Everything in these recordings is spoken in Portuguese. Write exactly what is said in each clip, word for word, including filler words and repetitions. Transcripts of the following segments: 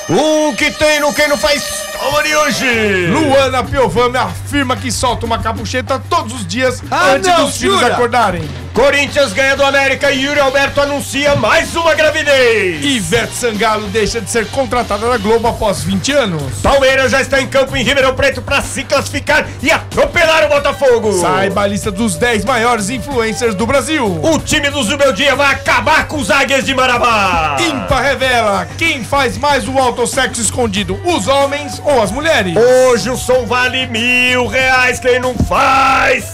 O que tem no Quem Não Faz Story hoje? Luana Piovani afirma que solta uma capucheta todos os dias ah, antes não, dos filhos jura? acordarem. Corinthians ganha do América e Yuri Alberto anuncia mais uma gravidez. Ivete Sangalo deixa de ser contratada da Globo após vinte anos. Palmeiras já está em campo em Ribeirão Preto para se classificar e atropelar o Botafogo. Saiba a lista dos dez maiores influencers do Brasil. O time do Zubeldia vai acabar com os Águias de Marabá. Impa revela quem faz mais o autossexo escondido, os homens ou as mulheres. Hoje o som vale mil reais, quem não faz,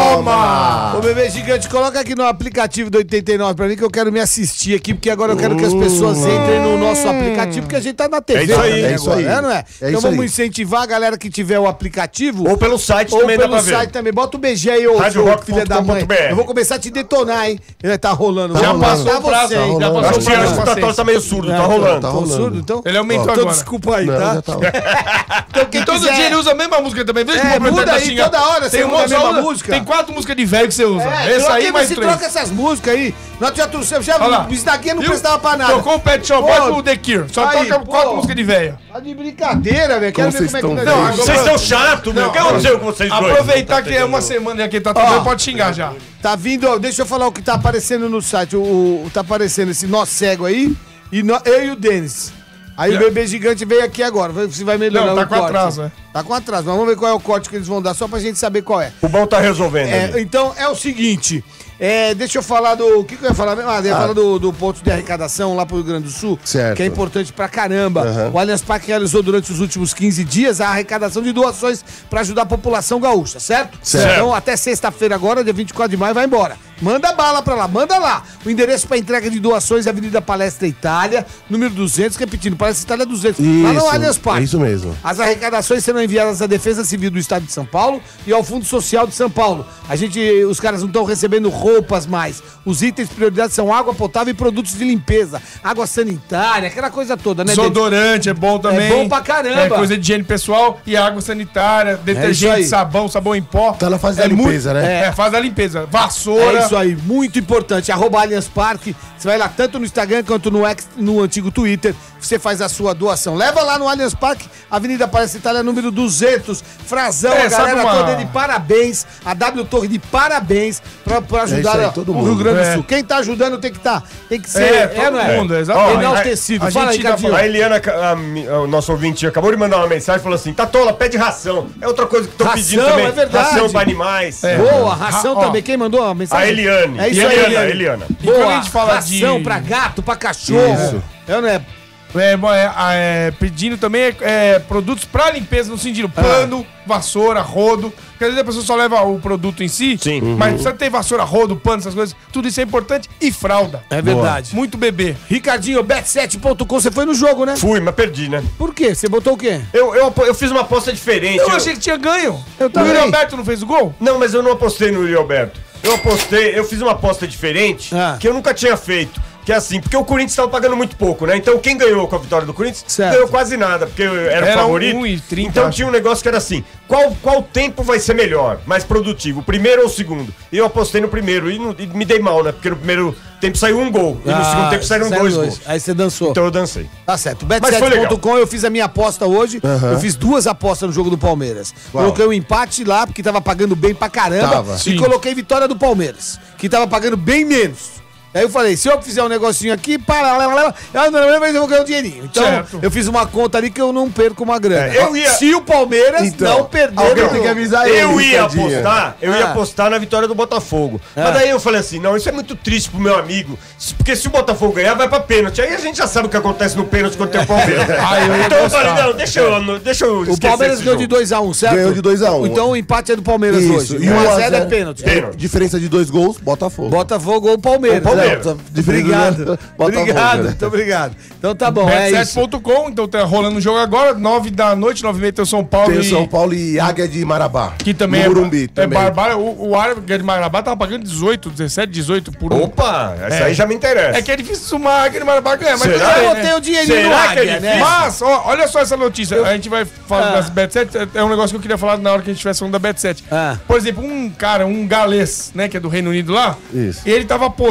toma! Ô bebê gigante, coloca aqui no aplicativo do oitenta e nove pra mim que eu quero me assistir aqui, porque agora eu quero que as pessoas entrem no nosso aplicativo, porque a gente tá na T V. É isso aí, né, é isso agora, aí. É, não é? É então isso vamos aí. incentivar a galera que tiver o aplicativo. Ou pelo site ou também dá pelo pra ver. site também. Bota o B G aí, ô filha da mãe. Eu vou começar a te detonar, hein? Tá rolando. Já Vou passou matar o prazo, você, hein? já passou Acho o que o prazo. escutatório tá meio surdo, tá rolando. Tá surdo, então? Ele aumentou Então agora. desculpa aí, Não, tá? já tá. Então quem E todo quiser... dia ele usa a mesma música também. Veja É, como muda tá aí, xingando. toda hora você tem muda a só mesma usa- música. Tem quatro músicas de velho que você usa. É, Esse aí mais você três. troca essas músicas aí. Nós já trouxemos, já Olha lá. isso daqui não Viu? prestava pra nada. Tocou o Pet Shop Boys pro The Cure. Só Aí, toca pô. quatro músicas de velho. Tá de brincadeira, velho. Quero ver como é que nós Não, vamos. agora- Vocês estão chatos, meu. O que aconteceu com vocês dois? Aproveitar que é uma semana que ele tá tocando, pode xingar já. Tá vindo, ó, deixa eu falar o que tá aparecendo no site. O, o- tá aparecendo esse nó cego aí, e nó- eu e o Denis. Aí Já. o bebê gigante veio aqui agora. Vê se vai melhorar Não, tá o com corte. atraso, é. Tá com atraso, mas vamos ver qual é o corte que eles vão dar, só pra gente saber qual é. O bom tá resolvendo. É, ali. então é o seguinte, é, deixa eu falar do... O que, que eu ia falar mesmo? Ah, eu ia falar do, do ponto de arrecadação lá pro Rio Grande do Sul, Certo. que é importante pra caramba. Aham. O Allianz Parque realizou durante os últimos quinze dias a arrecadação de doações pra ajudar a população gaúcha, certo? Certo. Então até sexta-feira agora, dia vinte e quatro de maio, vai embora. Manda bala pra lá, manda lá. O endereço pra entrega de doações é Avenida Palestra Itália, número duzentos, repetindo, Palestra Itália duzentos, lá no Isso, Allianz Parque. é isso mesmo. As arrecadações serão enviadas à Defesa Civil do Estado de São Paulo e ao Fundo Social de São Paulo. A gente, os caras não estão recebendo roupas mais. Os itens prioridades são água potável e produtos de limpeza, água sanitária, aquela coisa toda, né? Desodorante é bom também. É bom pra caramba. É coisa de higiene pessoal e água sanitária, isso detergente, aí. sabão, sabão em pó. Tá na fase da É muito- limpeza, né? É, faz a limpeza. Vassoura. É isso aí, muito importante. Arroba Allianz Parque. Você vai lá tanto no Instagram quanto no, ex, no antigo Twitter. Você faz a sua doação. Leva lá no Allianz Parque, Avenida Palestra Itália, número duzentos. Frazão, É, a sabe galera uma- toda de parabéns. A W Torre de parabéns pra, pra ajudar isso aí, a- todo o mundo. Rio Grande do É. Sul. Quem tá ajudando tem que tá, tem que ser, É, todo não é? mundo, exatamente. Enaltecido. A- a Fala aí, gente dá- Cadinho. A Eliana, a, mi- o nosso ouvinte, acabou de mandar uma mensagem e falou assim: Tatola, pede ração. É outra coisa que estão Ração, pedindo também. é verdade. Ração pra animais. É. Boa, ração Ra- ó. também. Quem mandou a mensagem? A Eliane. É isso E a aí, Eliana, Eliane. a Eliana. E quando Boa, a gente fala ração de- pra gato, pra cachorro. Isso. É, não é? É, bom, é, é, pedindo também é, é, produtos pra limpeza no sentido pano, vassoura, rodo. Porque às vezes a pessoa só leva o produto em si, Sim. mas precisa ter vassoura, rodo, pano, essas coisas. Tudo isso é importante. E fralda. É verdade. Muito bebê. Ricardinho, bet sete ponto com, você foi no jogo, né? Fui, mas perdi, né? Por quê? Você botou o quê? Eu, eu, apo- eu fiz uma aposta diferente. Eu eu- achei que tinha ganho. Eu O também. Yuri Alberto não fez o gol? Não, mas eu não apostei no Yuri Alberto. Eu apostei, eu fiz uma aposta diferente Ah. que eu nunca tinha feito. Que é assim, porque o Corinthians estava pagando muito pouco, né? Então quem ganhou com a vitória do Corinthians Certo. ganhou quase nada, porque eu era, Era o favorito. um e trinta, então acho. tinha um negócio que era assim: qual, qual tempo vai ser melhor, mais produtivo, o primeiro ou o segundo? E eu apostei no primeiro e, não- e me dei mal, né? Porque no primeiro tempo saiu um gol e no Ah, segundo tempo saíram saíram dois, dois. gols. Aí você dançou. Então eu dancei. Tá certo. bet Mas foi sete legal. ponto com, eu fiz a minha aposta hoje. Eu fiz duas apostas no jogo do Palmeiras. Qual? Coloquei o empate lá, porque tava pagando bem pra caramba. Tava. E Sim. coloquei vitória do Palmeiras, que tava pagando bem menos. Aí eu falei, se eu fizer um negocinho aqui, para, lá, lá, lá, eu não eu vou ganhar um dinheirinho. Então, Certo. eu fiz uma conta ali que eu não perco uma grana. É, eu ia- Se o Palmeiras Então, não perder... alguém eu- tem que avisar ele. Eu ia Ricardinho. apostar, eu ia Ah. apostar na vitória do Botafogo. Ah. Mas daí eu falei assim, não, isso é muito triste pro meu amigo. Porque se o Botafogo ganhar, vai pra pênalti. Aí a gente já sabe o que acontece no pênalti quando tem o Palmeiras. Ah, eu ia então eu gostar. falei, não, deixa eu, deixa eu O esquecer Palmeiras esse ganhou de jogo. dois a um, certo? Ganhou de dois a um. Então o empate é do Palmeiras Isso. hoje. E um um a a zero é zero. pênalti. Pênalti. Diferença de dois gols, Botafogo. Botafogo ou Palmeiras. Ou Palmeiras. Não, diferença Obrigado. do- Botafogo. Obrigado, muito obrigado. Então tá bom, é bet sete isso. ponto com, então tá rolando o jogo agora, nove da noite, nove e meia tem o São Paulo Tem o e... São Paulo e Águia de Marabá. Que também no é, Morumbi é também. barbário. O, o árabe de Marabá tava pagando dezoito, dezessete, dezoito por um. Opa, essa É. aí já me interessa. É que é difícil sumar aquele Marabá ganhar, mas Será? tudo Eu bem, botei né? o dinheirinho Será no que é Águia, né? difícil? Mas, ó, olha só essa notícia. A gente vai falar Ah. das Bet sete. É um negócio que eu queria falar na hora que a gente estiver falando da Bet sete. Ah. Por exemplo, um cara, um galês, né, que é do Reino Unido lá. Isso. Ele tava apostando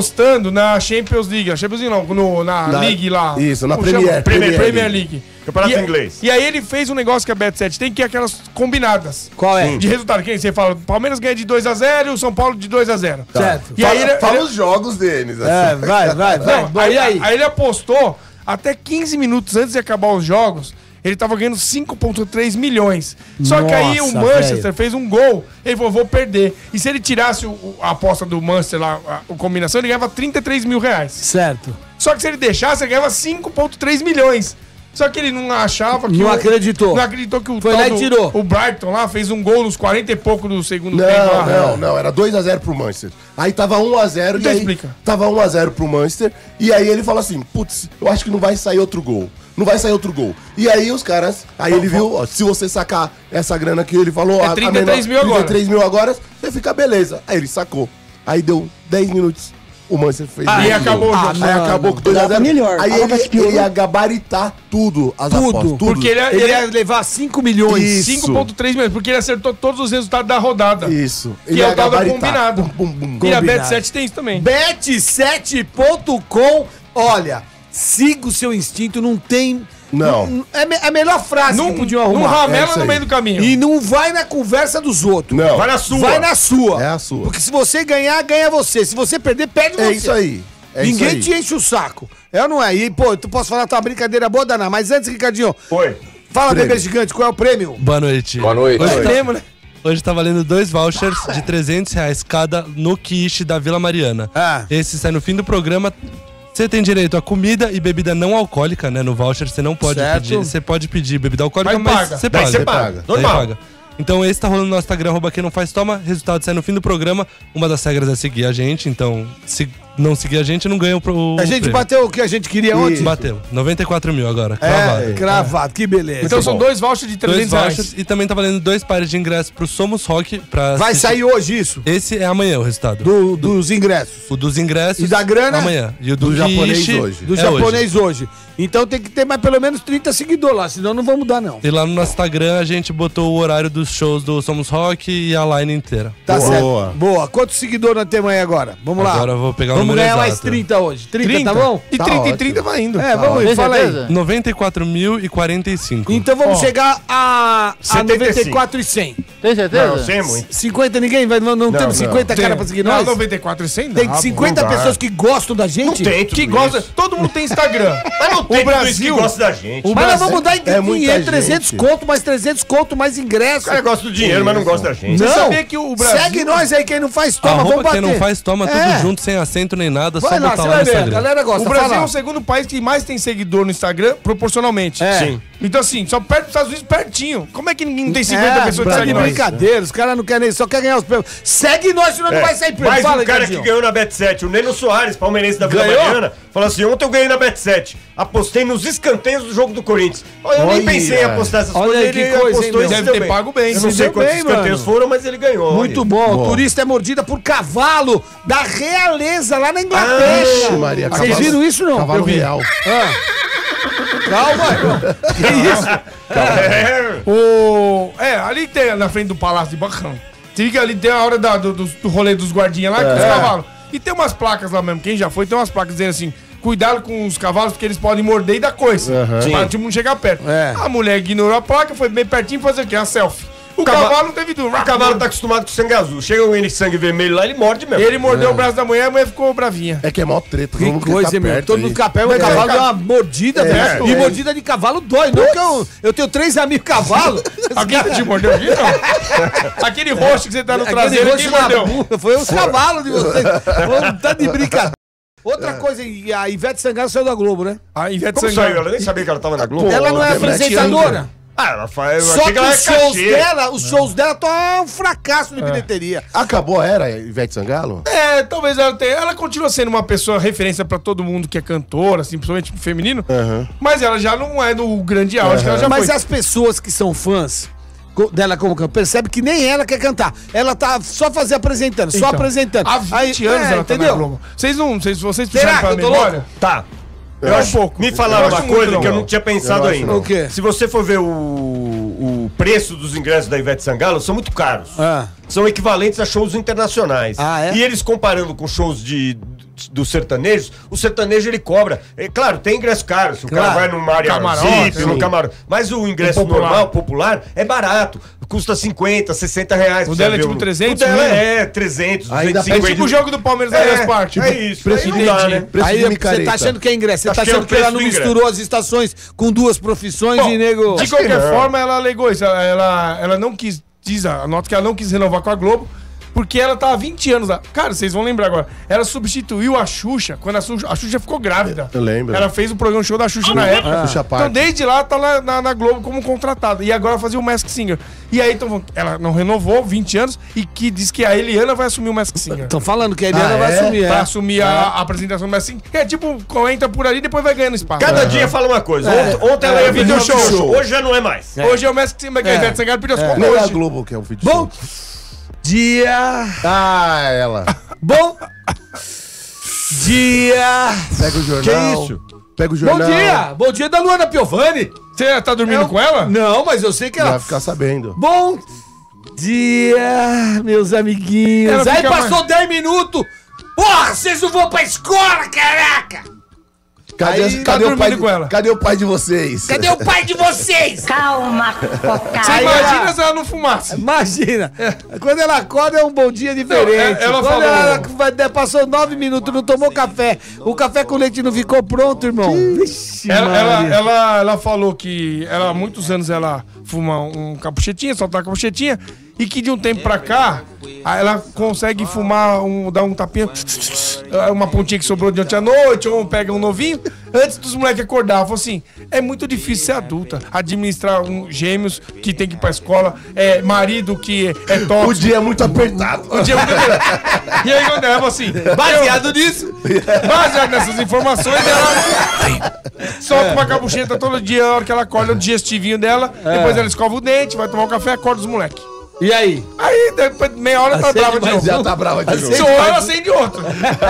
jogando na Champions League. Na Champions League não, no, na, Na- League lá. isso, na Como Premier- chama? Premier Premier League. League. Campeonato e, inglês. E aí ele fez um negócio que a Bet sete tem, que é aquelas combinadas. Qual é? De resultado. Quem você fala? Palmeiras ganha de dois a zero e o São Paulo de dois a zero. Certo. E aí ele, fala ele- os jogos deles. É, assim. vai, vai, vai. Não, Bom, aí, e aí? aí ele apostou, até quinze minutos antes de acabar os jogos, ele tava ganhando cinco vírgula três milhões. Só que aí o Nossa, Manchester velho. fez um gol, ele falou, vou perder. E se ele tirasse o- o- a aposta do Manchester lá, a, a combinação, ele ganhava trinta e três mil reais. Certo. Só que se ele deixasse, ele ganhava cinco vírgula três milhões. Só que ele não achava que Não o- acreditou. Não acreditou que o Foi tal lá e do- tirou. o Brighton lá fez um gol nos quarenta e pouco do segundo Não, tempo lá. não, não, era dois a zero pro Manchester. Aí tava um a zero Então e aí explica. tava um a zero pro Manchester. E aí ele falou assim: putz, eu acho que não vai sair outro gol. Não vai sair outro gol. E aí os caras, aí ele viu, ó, se você sacar essa grana que ele falou, É a- a trinta e três mil menor- agora. trinta e três mil agora, você fica beleza. Aí ele sacou. Aí deu dez minutos. O Manchester fez. Aí dois acabou gols. o jogo. Aí mano. acabou com dois a Tava zero. melhor, Aí tava ele, mais pior. ele ia gabaritar tudo, as Tudo. apostas. Tudo. Porque ele, é- Ele ele ia levar cinco milhões. Isso. cinco vírgula três milhões, porque ele acertou todos os resultados da rodada. Isso. Que é o tal da combinado. Bum, bum, bum. E a Combinado. Bet sete tem isso também. bet sete ponto com. Olha, siga o seu instinto, não tem. Não. É me- a melhor frase Não, que podiam não arrumar. É ramela isso no aí. meio do caminho. E não vai na conversa dos outros. Não. Vai na sua. Vai na sua. É a sua. Porque se você ganhar, ganha você. Se você perder, perde É você. isso aí. É Ninguém isso aí. te enche o saco. É ou não é? E, pô, tu posso falar tua brincadeira boa, Daná. Mas antes, Ricardinho, Foi. fala, Prêmio. bebê gigante, qual é o prêmio? Boa noite. Boa noite. Hoje, É tá, mesmo, né? hoje tá valendo dois vouchers de trezentos reais cada no quiche da Vila Mariana. Ah. Esse sai no fim do programa. Você tem direito a comida e bebida não alcoólica, né? No voucher você não pode Certo. pedir. Você pode pedir bebida alcoólica, Mas mas paga. você Daí paga. você paga. Daí Normal. paga. Então esse tá rolando no nosso Instagram, arroba quem não faz toma. Resultado sai no fim do programa. Uma das regras é seguir a gente, então se não seguir a gente, não ganha o, pro- o A gente prêmio. bateu o que a gente queria ontem? Bateu. noventa e quatro mil agora, É, cravado. cravado, que beleza. Então são dois vouchers de Dois trezentos reais. vouchers e também tá valendo dois pares de ingressos pro Somos Rock. Pra Vai assistir. sair hoje isso, Esse é amanhã o resultado. do- dos ingressos. O dos ingressos. E da grana? Amanhã. E o do, Do japonês quiche hoje. Do é japonês hoje. Então tem que ter mais pelo menos trinta seguidores lá, senão não vamos mudar, não. E lá no nosso Instagram a gente botou o horário dos shows do Somos Rock e a line inteira. Tá Boa. certo. Boa. Boa. Quantos seguidores nós temos aí agora? Vamos lá. Agora eu vou pegar o Vamos número ganhar mais exato. trinta hoje. trinta, trinta? tá bom? E Tá trinta e ótimo. trinta vai indo. É, vamos aí, Tem fala aí. certeza? noventa e quatro mil e quarenta e cinco. Então vamos Ó. chegar a, a setenta e cinco. noventa e quatro e cem. Tem certeza? Não, sem muito. cinquenta ninguém? Vai, não não temos não. cinquenta Tem. caras pra seguir Não, nós? noventa e quatro e cem dá, Tem pô. cinquenta não dá. pessoas que gostam da Não gente? tem tudo Que gosta. isso. Todo mundo tem Instagram. Mas não tem O tudo isso que Brasil- gosta da gente. o O Mas nós Brasil- vamos dar em é muita dinheiro, trezentos gente. conto, mais trezentos conto, mais ingresso. cara gosta do dinheiro, mas não gosta da gente. Não, Você sabia que o Brasil- segue nós aí, quem não faz, toma, Arroba vamos bater. quem não faz, toma tudo É. junto, sem acento nem nada, Vai só lá, botar você lá vai no ver, a Instagram. galera gosta. O Brasil fala. é o segundo país que mais tem seguidor no Instagram, proporcionalmente. É. Sim. Então, assim, só perto dos Estados Unidos, pertinho. Como é que ninguém tem cinquenta É, pessoas que tá de seguem nós? brincadeira, os caras não querem, só querem ganhar os prêmios. Segue nós, senão não vai sair prêmio. Mais Fala, um cara Ricardinho. que ganhou na Bet sete, o Neno Soares, palmeirense da Vila Ganhou? Mariana, falou assim: ontem eu ganhei na Bet sete. Apostei nos escanteios do jogo do Corinthians. Olha, eu nem Olha. pensei em apostar essas Olha coisas. aí que ele coisa, hein, apostou meu? e se Deve deu ter bem. pago bem, Eu se não sei deu quantos bem, escanteios mano. foram, mas ele ganhou. Muito olha. bom. Boa. O turista é mordida por cavalo da realeza lá na Inglaterra. Ixi, Maria, Vocês cavalo- viram isso não? Cavalo Eu vi. real. Calma, irmão. Que isso? É. O... É, ali tem, na frente do Palácio de Buckingham. Você fica ali, tem a hora da- do, do, do rolê dos guardinhas lá, com os cavalos. E tem umas placas lá mesmo, quem já foi, tem umas placas dizendo assim: cuidado com os cavalos, porque eles podem morder e dar coisa. Pra tipo, não chegar perto. É. A mulher ignorou a placa, foi bem pertinho fazer o quê? Uma selfie. O cavalo- cavalo não teve dúvida. O cavalo tá acostumado com sangue azul. Chega um ele sangue vermelho lá, ele morde mesmo. Ele mordeu o braço da mulher, a mulher ficou bravinha. É que é mó treta. todo Que mundo quer coisa, tá meu. perto Todo aí. mundo fica perto, o Mas é, cavalo cara- dá uma mordida, É, velho. é. E mordida de cavalo dói. Não que eu, eu tenho três amigos cavalos. Alguém te mordeu aqui, não? Aquele roxo que você tá no Aquele traseiro, roxo quem na mordeu? bunda, foi os cavalos de vocês. Foi um tanto de brincadeira. Outra coisa, e a Ivete Sangalo saiu da Globo, né? A Ivete Como Sangalo. saiu? Ela nem sabia que ela tava na Globo. Ela não é Pô, apresentadora. Ah, ela faz. Só que ela é os shows cachê. dela, os shows dela estão um fracasso de bilheteria. Acabou a era, Ivete Sangalo? É, talvez ela tenha. Ela continua sendo uma pessoa referência pra todo mundo que é cantora, assim, principalmente pro feminino. Mas ela já não é do grande auge, que ela já Mas foi. as pessoas que são fãs co- dela como cantora, percebe que nem ela quer cantar. Ela tá só fazer apresentando, só Então, apresentando. Há vinte anos é, ela tá na entendeu? Globo. Vocês não, vocês, vocês Será puxaram pra que eu tô memória? louco? Tá. Eu Eu acho acho pouco. Me falaram Eu uma acho coisa muito que eu não. não tinha pensado Eu acho ainda. não. O quê? Se você for ver o, o preço dos ingressos da Ivete Sangalo, são muito caros. Ah. São equivalentes a shows internacionais. Ah, é? E eles comparando com shows de dos sertanejos, o sertanejo ele cobra. É claro, tem ingresso caro. Se o Claro. cara vai numa área Camarote, V I P, no sim. camarote. Mas o ingresso O popular. normal, popular, é barato. Custa cinquenta, sessenta reais. O pra dela você é ver tipo um- trezentos O dela mesmo? é trezentos, Ainda É duzentos e tipo o cinquenta. jogo do Palmeiras da Allianz Parque. É isso. Preço Aí de não dá, entendi. né? Preço Aí de você micareta. tá achando que é ingresso. Você Acho tá que é o achando que ela preço não do ingresso. misturou as estações com duas profissões Bom, e nego. De que qualquer não. forma, ela alegou isso. Ela, ela, ela não quis, diz a nota que ela não quis renovar com a Globo, porque ela tá há vinte anos lá. Cara, vocês vão lembrar agora. Ela substituiu a Xuxa quando a Xuxa, a Xuxa ficou grávida. Eu lembro. Ela fez o programa show da Xuxa na época. Xuxa Então, Park. desde lá, tá na, na, na Globo como contratada. E agora fazia o Mask Singer. E aí, então, ela não renovou, vinte anos, e que diz que a Eliana vai assumir o Mask Singer. Estão falando que a Eliana Ah, vai é? assumir, Pra é. assumir a, a apresentação do Mask Singer. É tipo, entra por ali e depois vai ganhando espaço. Cada dia fala uma coisa. É. Ontem, ontem ela É, ia video fazer um show. show. Hoje já não é mais. Hoje é o Mask Singer, que a É. Ivete Sangalo pediu as contas Não é a hoje. Globo que é o vídeo. Bom dia. Ah, ela. Bom dia. Pega o jornal. Que isso? Pega o Bom jornal. dia. Bom dia da Luana Piovani. Você tá dormindo Eu- com ela? Não, mas eu sei que ela. Vai ficar sabendo. Bom dia, meus amiguinhos. Ela Aí fica passou dez minutos. Porra, vocês não vão pra escola, caraca! Cadê, Aí, tá cadê, o pai dormindo de, com ela. cadê o pai de vocês? Cadê o pai de vocês? Calma, Você cocada. imagina ela- se ela não fumasse? Imagina, quando ela acorda é um bom dia diferente. Não, é- ela quando falou- ela vai- passou nove minutos, não tomou café. O café com leite não ficou pronto, irmão. Vixe, Ela, ela, Maria. ela, ela falou que ela, há muitos anos ela fuma um capuchetinha, soltar capuchetinha, e que de um tempo pra cá, aí ela consegue fumar, um, dar um tapinha, uma pontinha que sobrou de ontem à noite, ou pega um novinho, antes dos moleques acordar. Ela falou assim, é muito difícil ser adulta, administrar um, gêmeos que tem que ir pra escola, é, marido que é, é O tóxico. dia é muito apertado. O dia é muito apertado. E aí quando ela falou assim, baseado nisso, baseado nessas informações, ela solta uma cabucheta todo dia, a hora que ela acorda, o digestivinho dela, depois ela escova o dente, vai tomar um café, acorda os moleques. E aí? Aí, depois de meia hora, tá Acende brava de mais novo. Já tá brava de novo. Se ou ela acende outro.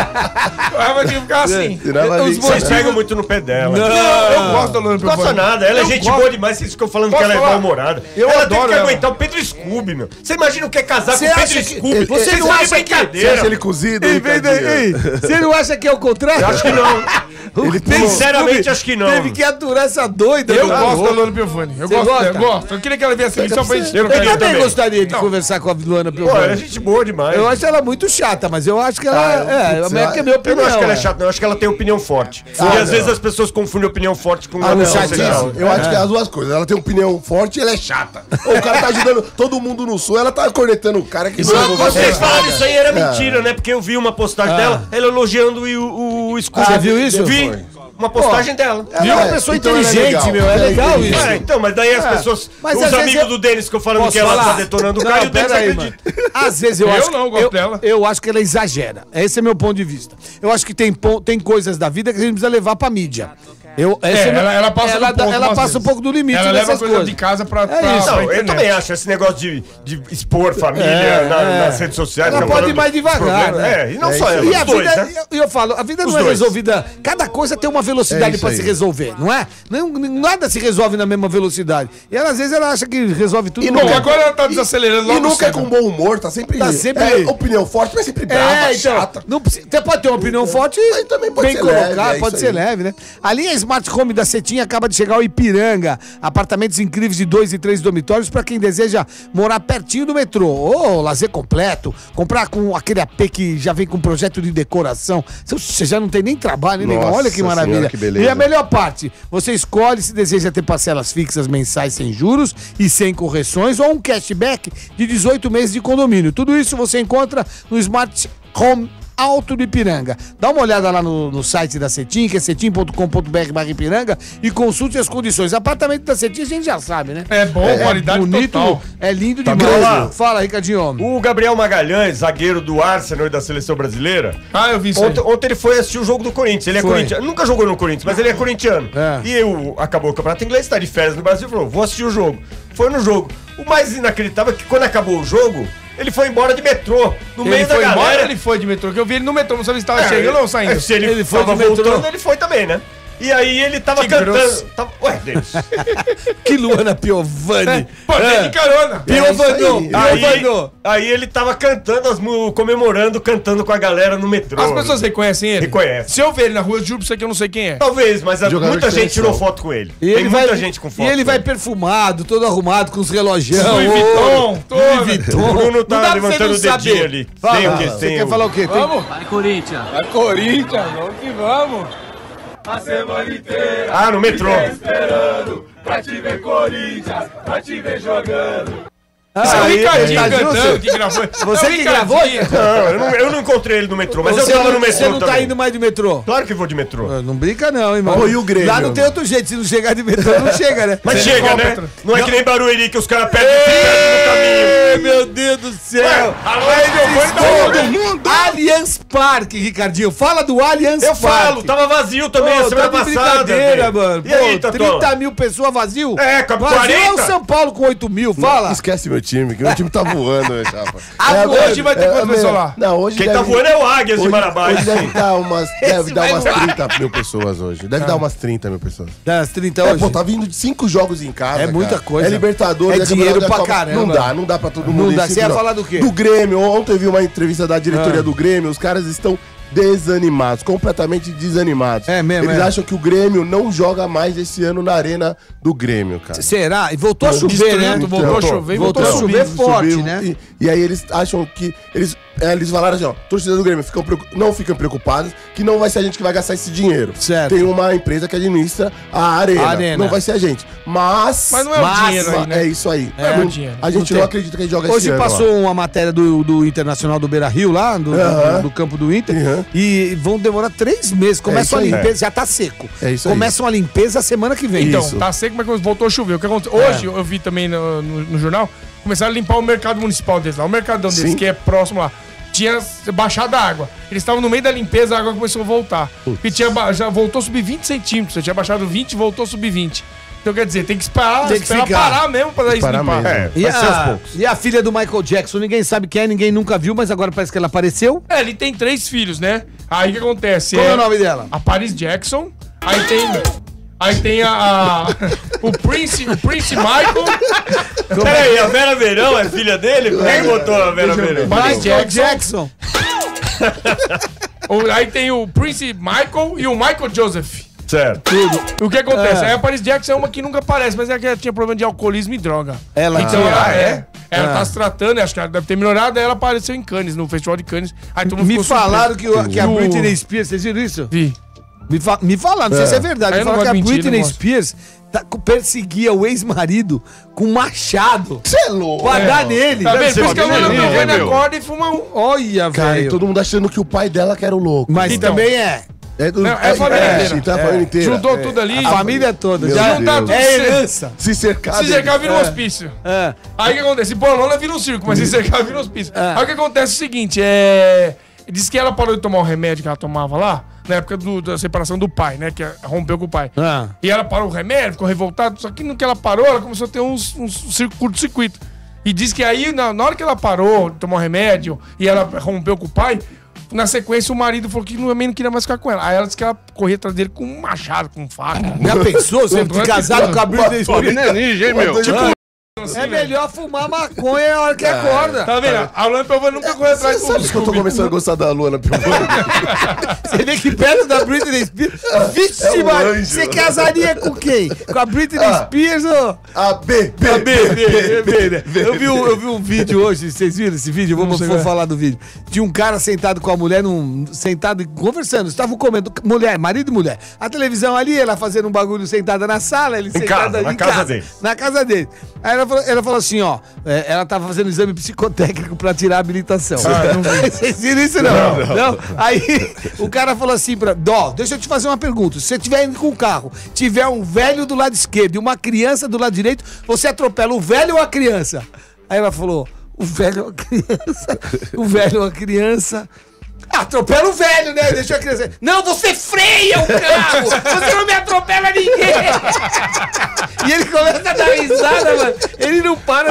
Ela vai ter que ficar assim. Senão vai Os vir- Vocês motivos- pegam muito no pé dela. Não, eu gosto da Luana Não Piovani. gosta nada, ela é Eu gente gosto. boa demais, vocês ficam falando Posso que ela é falar? mal-humorada. Eu Ela tem adoro que ela. aguentar o Pedro Scooby, meu. Você imagina o que é casar Você com o acha Pedro que- Scooby? ele- você Vocês não são de acha que- Você acha brincadeira. ele cozido? Ei, vem daí, ei, você não acha que é o contrário? Acho que não. Ele Pedro Sinceramente, Scooby acho que não. Teve que aturar essa doida. Eu meu. gosto da Luana Piovani. Eu Você gosto gosta? dela, eu gosto. Eu queria que ela viesse aqui só pra gente Eu Eu queria também, também. gostaria de Não. conversar com a Luana Pô, ela é Piovani. gente boa demais. Eu acho ela muito chata, mas eu acho que ela. Ah, é, putz, é, é, que é minha Eu opinião. não acho que ela é é. chata, não. Eu acho que ela tem opinião forte. Ah, e às não. vezes as pessoas confundem opinião forte com Ah, não, chatice. legal. Eu acho que é as duas coisas. Ela tem opinião forte e ela é chata. Ou o cara tá ajudando todo mundo no sul, ela tá cornetando o cara que Não, vai vocês fazer falaram nada. isso aí, era mentira, né? Porque eu vi uma postagem dela, ela elogiando o, o, o Scooby. Ah, viu isso? Vi. Uma postagem dela. Ela é uma pessoa Então ela é inteligente, legal. meu. É legal isso. É, então, mas daí as pessoas, mas os às vezes amigos eu- do Denis ficam falando Posso que ela falar? tá detonando o Não, cara e o Denis pera aí, acredita. mano. Às vezes eu, Eu acho não, que, gosto eu, dela. eu acho que ela exagera. Esse é meu ponto de vista. Eu acho que tem, pon- tem coisas da vida que a gente precisa levar pra mídia. Eu, esse É, meu- ela, ela passa ela, do ponto ela umas passa um vezes. pouco do limite Ela leva dessas coisa coisas. de casa pra, É pra, isso. pra Não, eu internet. também acho esse negócio de, de expor família É, na- é. nas redes sociais. Ela fica pode falando ir mais dos devagar, problemas. né? É, e não É só isso ela, E os a dois, vida, né? eu, eu falo, a vida Os não é dois. resolvida. Cada coisa tem uma velocidade É isso pra aí. se resolver, não é? Não, nada se resolve na mesma velocidade. E ela, às vezes ela acha que resolve tudo. E no Bom, mesmo. agora ela tá desacelerando E logo nunca é cedo. com bom humor, tá sempre. Tá sempre- É, opinião forte, mas sempre brava, É, então, chata. não precisa- você pode ter uma opinião forte Mas também pode bem ser leve, colocada, é pode isso ser aí. leve, né? A linha Smart Home da Cetim acaba de chegar ao Ipiranga. Apartamentos incríveis de dois e três dormitórios para quem deseja morar pertinho do metrô. Ô, lazer completo. Comprar com aquele A P que já vem com projeto de decoração. Você já não tem nem trabalho, hein, negão? Nossa Olha que maravilha. senhora, que beleza. E a melhor parte, você escolhe se deseja ter parcelas fixas mensais sem juros e sem correções ou um cashback de dezoito meses de condomínio. Tudo isso você encontra no Smart Home Alto do Ipiranga. Dá uma olhada lá no, no site da Cetim, que é cetim ponto com ponto br barra Ipiranga, e consulte as condições. Apartamento da Cetim a gente já sabe, né? É bom, qualidade bonito, total. é lindo Tá demais. bom lá. Fala, Ricardinho. O Gabriel Magalhães, zagueiro do Arsenal e da seleção brasileira, Ah, eu vi isso aí. ontem, ontem ele foi assistir o jogo do Corinthians. Ele é Foi. corintiano. Nunca jogou no Corinthians, mas ele é corintiano. É. E eu, acabou o campeonato inglês, tá de férias no Brasil, falou: vou assistir o jogo. Foi no jogo. O mais inacreditável é que quando acabou o jogo, ele foi embora de metrô, no Ele meio da foi embora galera. ou ele foi de metrô? Que eu vi ele no metrô, não sabia se tava É, chegando ou saindo. é, se ele, Ele foi tava de metrô. voltando, ele foi também, né? E aí ele tava Que cantando. grosso. Tava... Ué, Deus. Que Luana Piovani. Pô, tem de carona. Piovani. Aí, Piovani. aí ele tava cantando, as, mu- comemorando, cantando com a galera no metrô. As pessoas reconhecem ele? Reconhecem. Se eu ver ele na rua, eu juro pra você que eu não sei quem é. Talvez, mas a- Jogador muita de gente seleção. tirou foto com ele. E Tem ele muita vai, gente com foto. E ele com vai perfumado, todo arrumado, com os relógios. Louis Vuitton, todo. Louis Vuitton. O Bruno Não tá dá pra você levantando não o dedinho saber. ali. Fala, Tem o quê? Você Tem quer o- falar o quê? Tem- Vamos? Vai, Corinthians. Vai, Corinthians, vamos que vamos. Ah, no metrô. Isso é o aí, Ricardinho tá cantando justo? que gravou. Você É o que gravou? Ricardinho. Não, eu não, eu não encontrei ele no metrô, mas Você eu tava não- no metrô Você não tá também. indo mais de metrô? Claro que vou de metrô. Ah, Não brinca não, hein, mano. Ô, e o Grêmio? Lá não tem outro jeito, se não chegar de metrô, não chega, né? Mas Você chega, qual né? metrô? Não é que nem Barueri que os caras perdem no caminho. Ai, meu Deus do céu. Ué, alô, Mas Giovanni, todo tá mundo. Allianz Parque, Ricardinho. Fala do Allianz Eu Parque. falo, tava vazio também a Pô, semana tá de passada. brincadeira, velho. mano. E aí, Pô, Tatão? trinta mil pessoas vazio? É, com Vazio é o quarenta. São Paulo com oito mil, fala. Esquece meu time, que meu time tá voando, meu chapa. Ah, hoje vai ter quantas pessoas lá? Não, hoje Quem deve- tá voando é o Águias de hoje, Marabá. hoje deve dar umas, deve dar vai umas voar. trinta mil pessoas hoje. Deve dar umas trinta mil pessoas. Das trinta É, hoje. pô, tá vindo de cinco jogos em casa. É muita cara. coisa. É Libertadores, É Campeonato dinheiro da pra Copa. caramba. Não dá, não dá pra todo mundo. Não dá. isso, Você ia não. falar do quê? Do Grêmio. Ontem eu vi uma entrevista da diretoria Ah. do Grêmio. Os caras estão desanimados, completamente desanimados. É mesmo, Eles é. acham que o Grêmio não joga mais esse ano na arena do Grêmio, cara. Será? E voltou a chover, né? Destruindo, voltou a chover e Voltou a voltou a chover subir. forte, Subiu, né? E, e aí eles acham que. Eles, é, eles falaram assim, ó, torcida do Grêmio ficam preocup- não ficam preocupados que não vai ser a gente que vai gastar esse dinheiro. Certo. Tem uma empresa que administra a arena. A arena. Não vai ser a gente. Mas. Mas não é o Mas- dinheiro aí, né? É isso aí. É, Não- o dinheiro. A gente Não não, tem. acredita que a gente joga esse Hoje ano. passou lá. uma matéria do, do Internacional do Beira Rio lá, do, Aham. do, do campo do Inter, Aham. e vão demorar três meses. Começa isso a aí. limpeza, já tá seco. É isso aí. Começa uma limpeza semana que vem. Então, Isso. tá seco, mas voltou a chover. O que aconteceu? Hoje, eu vi também no, no- no jornal, começaram a limpar o mercado municipal deles lá. O mercadão deles, Sim. que é próximo lá. Tinha baixado a água. Eles estavam no meio da limpeza, a água começou a voltar. E tinha, ba- já voltou a subir vinte centímetros. Eu tinha baixado vinte, voltou a subir vinte. Então, quer dizer, tem que esperar, Tem que esperar ficar. parar mesmo pra eles Parar limpar. mesmo. É, E vai ser aos a, poucos. e a filha do Michael Jackson, ninguém sabe quem é, ninguém nunca viu, mas agora parece que ela apareceu. É, ele tem três filhos, né? Aí o que acontece? Qual é o nome dela? A Paris Jackson. Aí tem. Aí tem a. a- o Prince. O Prince Michael. Peraí, a Vera Verão é filha dele? Por que que botou a Vera Verão? Paris Michael Jackson. Jackson. o- Aí tem o Prince Michael e o Michael Joseph. Certo. O que acontece? É. Aí a Paris Jackson é uma que nunca aparece, mas é que ela tinha problema de alcoolismo e droga. Ela Então tinha, ela ah, é. Ela Ah. tá se tratando, acho que ela deve ter melhorado, aí ela apareceu em Cannes, no Festival de Cannes. Aí todo mundo Me ficou falaram que, o- que a O- Britney Spears, vocês viram isso? Vi. Me, fa me falaram, não sei se é verdade. Aí Me eu não falaram que a gosto de mentir, Britney não gosto. Spears tá, perseguia o ex-marido com machado Você é louco. pra dar nele. Tá Deve vendo? ser Por isso que a uma Luana beleza, Piovani né, meu? acorda e fuma um. Olha, Cara, e velho. todo mundo achando que o pai dela que era o louco. Mas Então. também é. É, do, Não, é a família inteira. Então é a família inteira. Juntou É. tudo ali. A família toda. Meu Já Se juntar Deus. tudo, é se- herança. Se cercar. Se dele. cercar vira um hospício. É. Aí o que acontece? Se Bolona vira um circo, mas se cercar vira um hospício. É. Aí o que acontece é o seguinte, é... Diz que ela parou de tomar o remédio que ela tomava lá, na época do- da separação do pai, né? Que rompeu com o pai. Ah. E ela parou o remédio, ficou revoltada, só que no que ela parou, ela começou a ter uns, uns cir- curto-circuito. E diz que aí, na, na hora que ela parou de tomar o remédio e ela rompeu com o pai, na sequência o marido falou que também não queria mais ficar com ela. Aí ela disse que ela corria atrás dele com um machado, com faca. Já pensou? Você Não, casado com a Britney Spears? é ninja, hein, meu? Tipo, Assim, é né? melhor fumar maconha na hora que acorda. Tá vendo? A Luana Piovani nunca correu atrás Você do sabe que eu tô começando a gostar da Luana Piovani? Você vê que perto da Britney Spears. Vixe, É um Maria, anjo. você casaria com quem? Com a Britney Ah. Spears ou. A B, B, A B, B, B, B, B, né? Eu vi, um, eu vi um vídeo hoje, vocês viram esse vídeo? Vamos sei vou qual é. falar do vídeo. Tinha um cara sentado com a mulher, num, sentado e conversando. Estavam comendo, mulher, marido e mulher. A televisão ali, ela fazendo um bagulho sentada na sala, ele sentado casa, ali na em casa casa. dele. Na casa dele. Aí ela falou, ela falou assim, ó, é, ela tava fazendo exame psicotécnico pra tirar a habilitação. Vocês viram isso não? Não, não. Aí o cara falou assim pra, Dó, deixa eu te fazer uma pergunta. Se você estiver indo com o carro, tiver um velho do lado esquerdo e uma criança do lado direito, você atropela o velho ou a criança? Aí ela falou, o velho ou a criança? O velho ou a criança? Atropela o velho, né? Deixa a criança. Não, você freia o carro! Você não me atropela ninguém! E ele começa a dar risada, mano. Ele não para Aí ela tá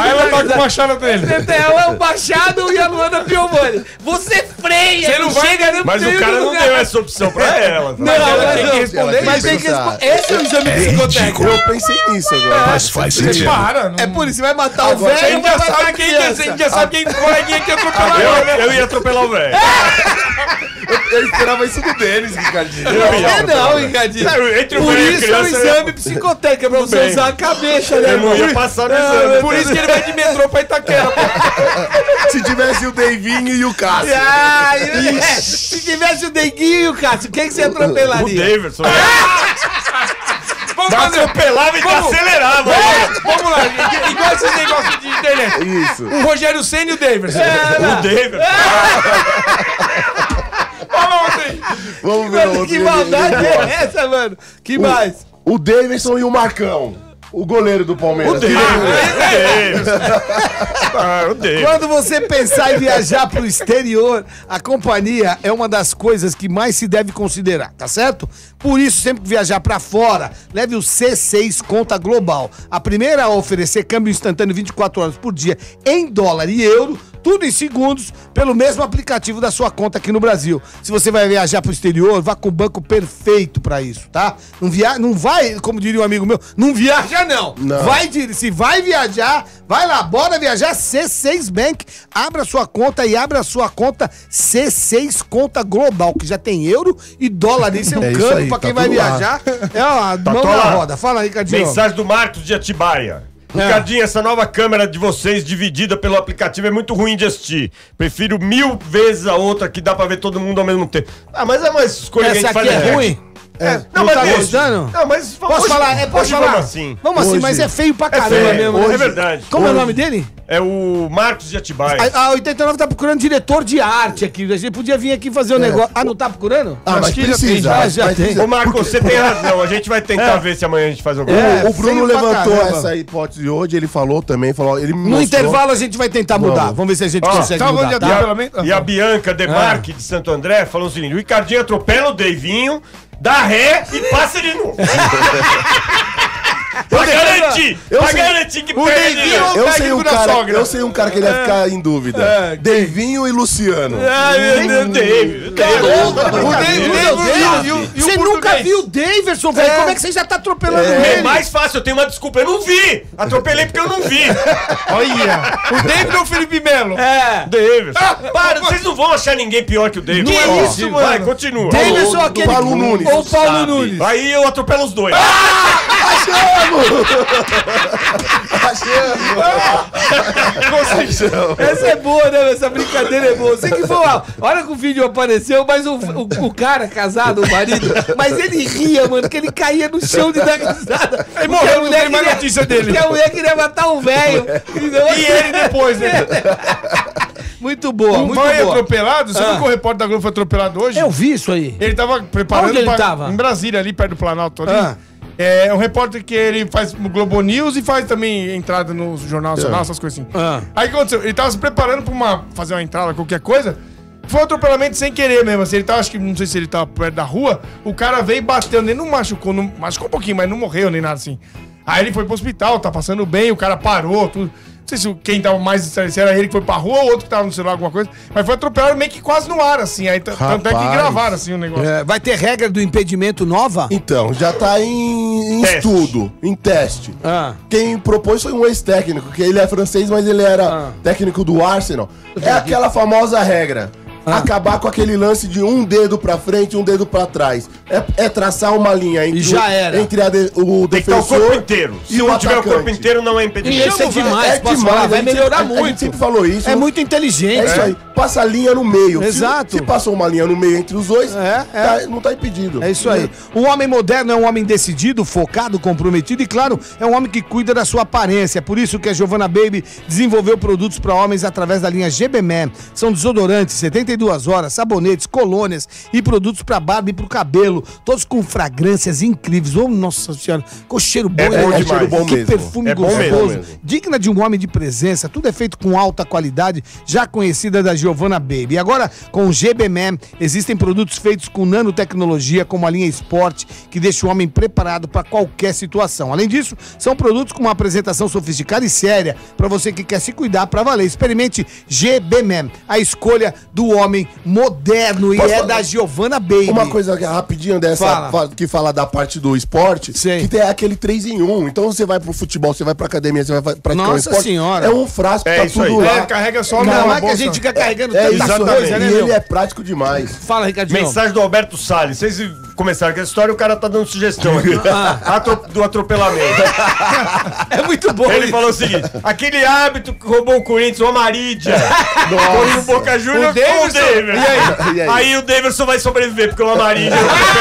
com o machado dele. É o Machado e a Luana Piovani. Você freia, Você não vai- chega no Mas o meio cara do não lugar. deu essa opção pra ela. Não, Mas ela mas tem não. que responder Mas isso. tem que pensar. responder. Esse é o exame psicotécnico. Eu pensei nisso agora. Mas faz sentido. Para, não... É por isso, você vai matar o Agora, A velho gente ou já vai matar sabe a quem, que- a criança? gente já sabe quem coleguinha que atropelou agora, né? Eu, eu ia atropelar o velho. Eu esperava isso do Denis, Ricardinho. Eu ia É atropelar não, o velho. Ricardinho. Sério, entre o Por velho e a isso é um criança, exame psicotécnico, é pra você bem. usar a cabeça, né, Eu não irmão? ia passar no exame. Por isso que ele vai de metrô pra Itaquera, pô. Se tivesse o Davinho e o Cássio. Ah, é. Se tivesse o Deiguinho, Cássio, quem que você O atropelaria? Davidson. Vamos Mas fazer... atropelava e Vamos. acelerava. né? Vamos lá, gente. Igual esses negócios de internet. Isso. O Rogério Senna e o Davidson. O Davidson. Fala ontem. Vamos ver Mano, outro que ele- maldade ele é gosta. essa, mano? Que mais? O Davidson e o Marcão. O goleiro do Palmeiras. O Davidson. Ah, o Davidson. Quando você pensar em viajar pro exterior, a companhia é uma das coisas que mais se deve considerar, tá certo? Por isso, sempre que viajar pra fora, leve o C seis Conta Global. A primeira a oferecer câmbio instantâneo vinte e quatro horas por dia em dólar e euro, tudo em segundos, pelo mesmo aplicativo da sua conta aqui no Brasil. Se você vai viajar pro exterior, vá com o banco perfeito pra isso, tá? Não, via... não vai, como diria um amigo meu, não viaja não. Não. Vai de... Se vai viajar, vai lá, bora viajar, C seis Bank. Abra sua conta e abra sua conta C seis Conta Global, que já tem euro e dólar. Isso é um É isso canto aí, pra tá quem vai tudo lá. viajar. É uma mão lá. na roda. Fala aí, Cadinho. Mensagem do Marcos de Atibaia. É. Ricardinho, essa nova câmera de vocês dividida pelo aplicativo é muito ruim de assistir. Prefiro mil vezes a outra que dá pra ver todo mundo ao mesmo tempo. Ah, mas é uma escolha que a Essa gente aqui faz. é né? ruim? É, Não mas tá hoje- gostando? Não, mas Posso hoje- falar? É, posso hoje falar? Vamos assim. Vamos assim, Hoje. mas é feio pra É caramba feio, mesmo. é né? verdade. Como é o Hoje. nome dele? É o Marcos de Atibaia. A, a oitenta e nove tá procurando diretor de arte aqui. A gente podia vir aqui fazer um negócio. Ah, não tá procurando? Ah, mas Acho que já precisa. tem, já, mas já precisa. tem. Ô, Marcos, você tem razão. A gente vai tentar ver se amanhã a gente faz alguma É. coisa. O Bruno feio pra levantou caramba. essa hipótese hoje, ele falou também, falou, ele me No mostrou. intervalo a gente vai tentar mudar. Vamos. Vamos ver se a gente Ó, consegue tá bom, mudar, já tá? deu pelo menos. E a Bianca Demarque de Santo André falou o seguinte: o Ricardinho atropela o Deivinho, dá ré e passa de novo. Pra garantir! eu Pra sei. garantir que O perde de Deivinho- novo. Eu Pega sei, um com a cara, sogra. eu sei um cara que ele ia ficar em dúvida. É, Deivinho e Luciano. Ai, meu Deus. O David, Meu Deus, David, e o- e o você nunca português? viu o Davidson, velho? Como é que você já tá atropelando É ele? mais fácil, eu tenho uma desculpa. Eu não vi! Atropelei porque eu não vi. Olha, o David ou o Felipe Melo? É. Davis. Para, vocês não vão achar ninguém pior que o Davis. Que Ó, isso, Vai, mano? continua. Davidson do aquele... Paulo Nunes. Ou Paulo Sabe. Nunes. Aí eu atropelo os dois. Essa é boa, né? Essa brincadeira é boa. Sei que foi uma... Olha que o vídeo apareceu, mas o, o, o cara casado, o marido, mas ele ria, mano, que ele caía no chão de dar risada. Ele morreu, não tem mais notícia dele. Porque a mulher queria matar o velho. E ele depois, né? Muito boa, Um muito vai boa. atropelado, você Ah. viu que o repórter da Globo foi atropelado hoje? Eu vi isso aí. Ele tava preparando Onde ele pra- tava? em Brasília, ali perto do Planalto. Ali. Ah. É um repórter que ele faz no Globo News e faz também entrada no Jornal Nacional, essas coisas assim. Ah. Aí o que aconteceu? Ele tava se preparando pra uma, fazer uma entrada, qualquer coisa. Foi um atropelamento sem querer mesmo. Assim, ele tava, acho que, não sei se ele tava perto da rua. O cara veio e bateu nele, não machucou, não, machucou um pouquinho, mas não morreu nem nada assim. Aí ele foi pro hospital, tá passando bem, o cara parou, tudo. Não sei se quem tava mais se era ele que foi pra rua ou outro que tava no celular, alguma coisa. Mas foi atropelado meio que quase no ar, assim. Aí t- tanto é que Rapaz. gravaram assim o negócio. É, vai ter regra do impedimento nova? Então, já tá em, em Teste. estudo, em teste. Ah. Quem propôs foi um ex-técnico, que ele é francês, mas ele era Ah. técnico do Arsenal. É aquela famosa regra. Acabar com aquele lance de um dedo pra frente e um dedo pra trás. É, é traçar uma linha entre, E já o- era. entre a de- o Tem que estar o defensor corpo inteiro. e Se o não tiver o corpo atacante. inteiro, não é E impedimento. esse é demais, É posso demais, falar, vai a gente melhorar sempre- A gente muito. sempre falou isso. É muito inteligente. É isso aí. Passa a linha no meio. Se- Exato. Se, passou uma linha no meio entre os dois, É, é. tá- não tá impedido. É isso aí. Um homem moderno é um homem decidido, focado, comprometido e, claro, é um homem que cuida da sua aparência. É por isso que a Giovanna Baby desenvolveu produtos para homens através da linha G B Man. São desodorantes, setenta e e duas horas, sabonetes, colônias e produtos pra barba e pro cabelo, todos com fragrâncias incríveis. Oh, nossa senhora, com cheiro bom, É bom né? demais. Bom Que mesmo. perfume É bom gostoso, mesmo. digna de um homem de presença. Tudo é feito com alta qualidade, já conhecida da Giovanna Baby. E agora, com o G B M M, existem produtos feitos com nanotecnologia, como a linha Sport, que deixa o homem preparado para qualquer situação. Além disso, são produtos com uma apresentação sofisticada e séria, para você que quer se cuidar para valer. Experimente G B M M, a escolha do homem moderno, e Posso é falar? da Giovanna Baby. Uma coisa que- rapidinho dessa, Fala. fa- que fala da parte do esporte, Sei. que tem aquele três em um. Então você vai pro futebol, você vai pra academia, você vai fa- praticar um Nossa esporte. senhora. É um frasco, É tá isso aí. tudo lá. É, carrega só Não, na é que a bolsa. gente fica carregando É, tanta exatamente. coisa, né, E meu? ele é prático demais. Fala, Ricardinho. Mensagem do Alberto Salles. Vocês começaram com essa história, o cara tá dando sugestão aqui. Atro- do atropelamento. É muito bom. Ele isso. falou o seguinte: aquele árbitro que roubou o Corinthians, o Amarídia, foi no Boca Juniors O Davidson. com o Davidson. E aí? E aí? Aí o Davidson vai sobreviver, porque o Amarídia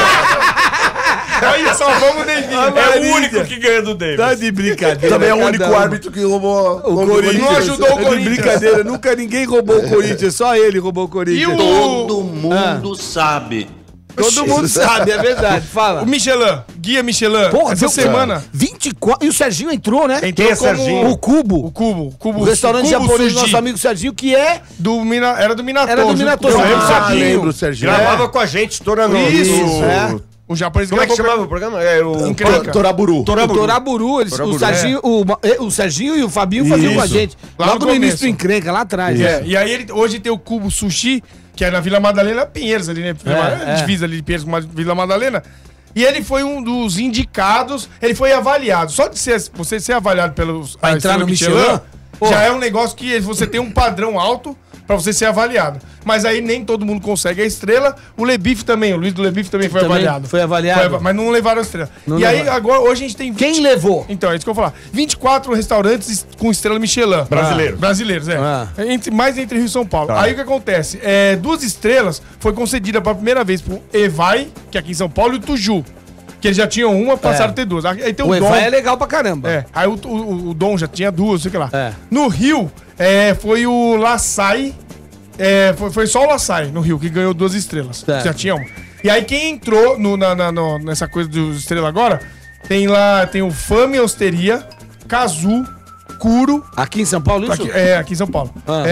Aí só vamos David. é o único que ganha do Davidson. Tá de brincadeira. Também é o cada único um. árbitro que roubou O Corinthians Não ajudou o É de Corinthians. brincadeira, nunca ninguém roubou o Corinthians, só ele roubou o E Corinthians. o, Todo mundo sabe. Todo mundo sabe, é verdade. Fala. o Michelin, guia Michelin, Porra, essa deu semana vinte e quatro. E o Serginho entrou, né? entrou Quem é como Serginho? O Cubo. o Cubo, o Cubo, O restaurante Cubo japonês do Sushi, nosso amigo Serginho, que é. do Mina, era do Minato. Era do Minato, junto com o ah, Serginho. lembro, Serginho. Gravava com a gente, toda noite. Isso, O- é. O japonês Como é que gravou chamava o programa? É o Encrenca. Toraburu. O Toraburu, eles, Toraburu, o, Serginho, o, eh, o Serginho e o Fabinho faziam com a Isso. gente. Lá Logo no no, início do começo. Encrenca, lá atrás. É, né? e aí ele, hoje tem o Cubo Sushi, que é na Vila Madalena, Pinheiros ali, né? Vila É, Madalena, é. divisa ali de Pinheiros com a Vila Madalena. E ele foi um dos indicados, ele foi avaliado. Só de ser, você ser avaliado pelos Pra a entrar estrela no Michelin? Pô. já é um negócio que você tem um padrão alto pra você ser avaliado. Mas aí nem todo mundo consegue a estrela. O Lebif também, o Luiz do Lebif também foi Também avaliado. foi avaliado? Foi ava- mas não levaram a estrela. Não e aí levaram. agora, hoje a gente tem... Quem levou? Então, é isso que eu vou falar. vinte e quatro restaurantes com estrela Michelin. Brasileiros. Brasileiros, é. Ah. Entre, mais entre Rio e São Paulo. Tá. Aí o que acontece? É, duas estrelas foi concedida pela primeira vez pro Evai, que é aqui em São Paulo, e o Tuju. Que eles já tinham uma, passaram a ter duas. Aí tem o, O Dom. Evai é legal pra caramba. É, aí o, o, o Dom já tinha duas, sei que lá. É. No Rio, é, foi o Laçai. É, foi, foi só o Laçai no Rio que ganhou duas estrelas. Certo. Já tinha uma. E aí quem entrou no, na, na- no- nessa coisa dos estrelas agora, tem lá, tem o Fame Osteria, Kazu, Kuro, Aqui em São Paulo, isso? aqui, é, aqui em São Paulo. Ah.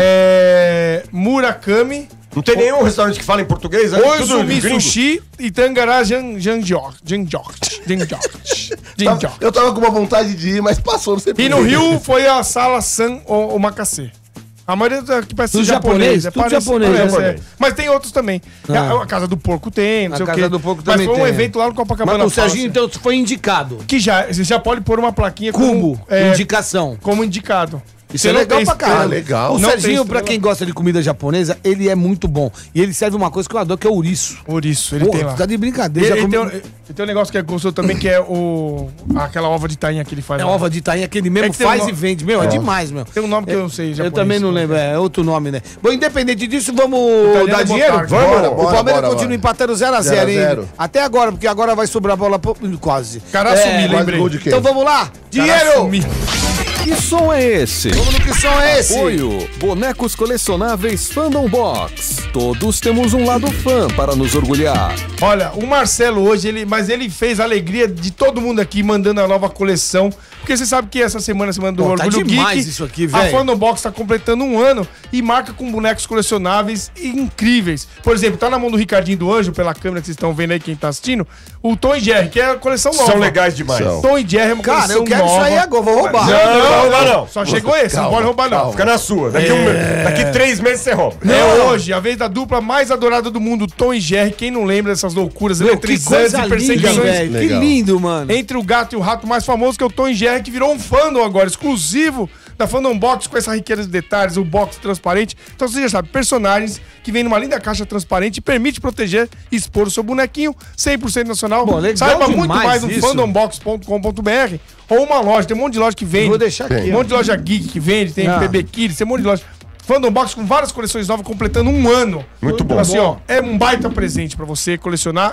É, Murakami, Não tem nenhum restaurante que fala em português? né? Tudo Ozumi gringo. Sushi e Tangará Janjok. Janjok. Janjok. Janjok. Eu tava com uma vontade de ir, mas passou, não sei por E quê. no Rio foi a Sala San o Omakase. A maioria daqui parece Tudo ser japonês. japonês? É Tudo parece- japonês, parece, japonês. é. Mas tem outros também. Ah. A, a Casa do Porco tem, não A sei o Casa quê. do Porco Mas também foi um tem. evento lá no Copacabana Mas o Palace, Serginho, então, foi indicado. Que já, você já pode pôr uma plaquinha Cubo, como, é, indicação. como indicado. Isso Você é não legal tem pra estrela. caralho. Ah, legal. O Não Serginho, tem pra estrela. quem gosta de comida japonesa, ele é muito bom. E ele serve uma coisa que eu adoro, que é o ouriço. Por isso, ele Porra, tem lá. tá de brincadeira. Ele, já ele, comi- tem, um, ele tem um negócio que é gostoso também, que é o aquela ova de tainha que ele faz. É lá. ova de Itaim, aquele mesmo É que tem faz um e no- vende. Meu, é, demais, meu. Tem um nome que eu não sei Eu japonês. também não lembro, é outro nome, né? Bom, independente disso, vamos Italiano dar é dinheiro? botarga. Vamos. Bora, o bora, Palmeiras bora, continua bora. empatando zero a zero, zero a hein? zero. Até agora, porque agora vai sobrar a bola pro... quase. Cara, É, assumi, Quase lembrei. gol de quem? Então vamos lá? Cara, Dinheiro! assumi. Que som é esse? Vamos no que som é esse? Apoio. Bonecos colecionáveis Fandom Box. Todos temos um lado fã para nos orgulhar. Olha, o Marcelo hoje, ele, mas ele fez a alegria de todo mundo aqui mandando a nova coleção. Porque você sabe que essa semana, semana do Pô, tá Orgulho demais Geek, isso aqui, a velho. Fandom Box tá completando um ano e marca com bonecos colecionáveis incríveis. Por exemplo, tá na mão do Ricardinho do Anjo, pela câmera que vocês estão vendo aí, quem tá assistindo, o Tom e Jerry, que é a coleção nova. São legais demais. São. Tom e Jerry é uma Cara, coleção eu quero nova. isso aí agora, vou roubar. Não, não, não, não. Só chegou esse, não Calma, pode roubar não. calma. Fica na sua. Daqui, um, daqui três meses você rouba. É hoje, a vez da dupla mais adorada do mundo, Tom e Jerry. Quem não lembra dessas loucuras, Meu, que eletrizantes coisa e linda, perseguições velho. Que Legal. lindo, mano. entre o gato e o rato mais famoso, que é o Tom e Jerry, que virou um fandom agora, exclusivo da Fandom Box, com essa riqueza de detalhes, o box transparente. Então você já sabe, personagens que vêm numa linda caixa transparente e permite proteger e expor o seu bonequinho cem por cento nacional. Bom, legal Saiba muito demais mais no isso. fandom box ponto com ponto b r ou uma loja, tem um monte de loja que vende. Vou deixar aqui, Um ó. monte de loja geek que vende, tem Ah. P B Kids, tem um monte de loja. Fandom Box com várias coleções novas completando um ano. Muito bom. Assim, ó, é um baita presente pra você colecionar e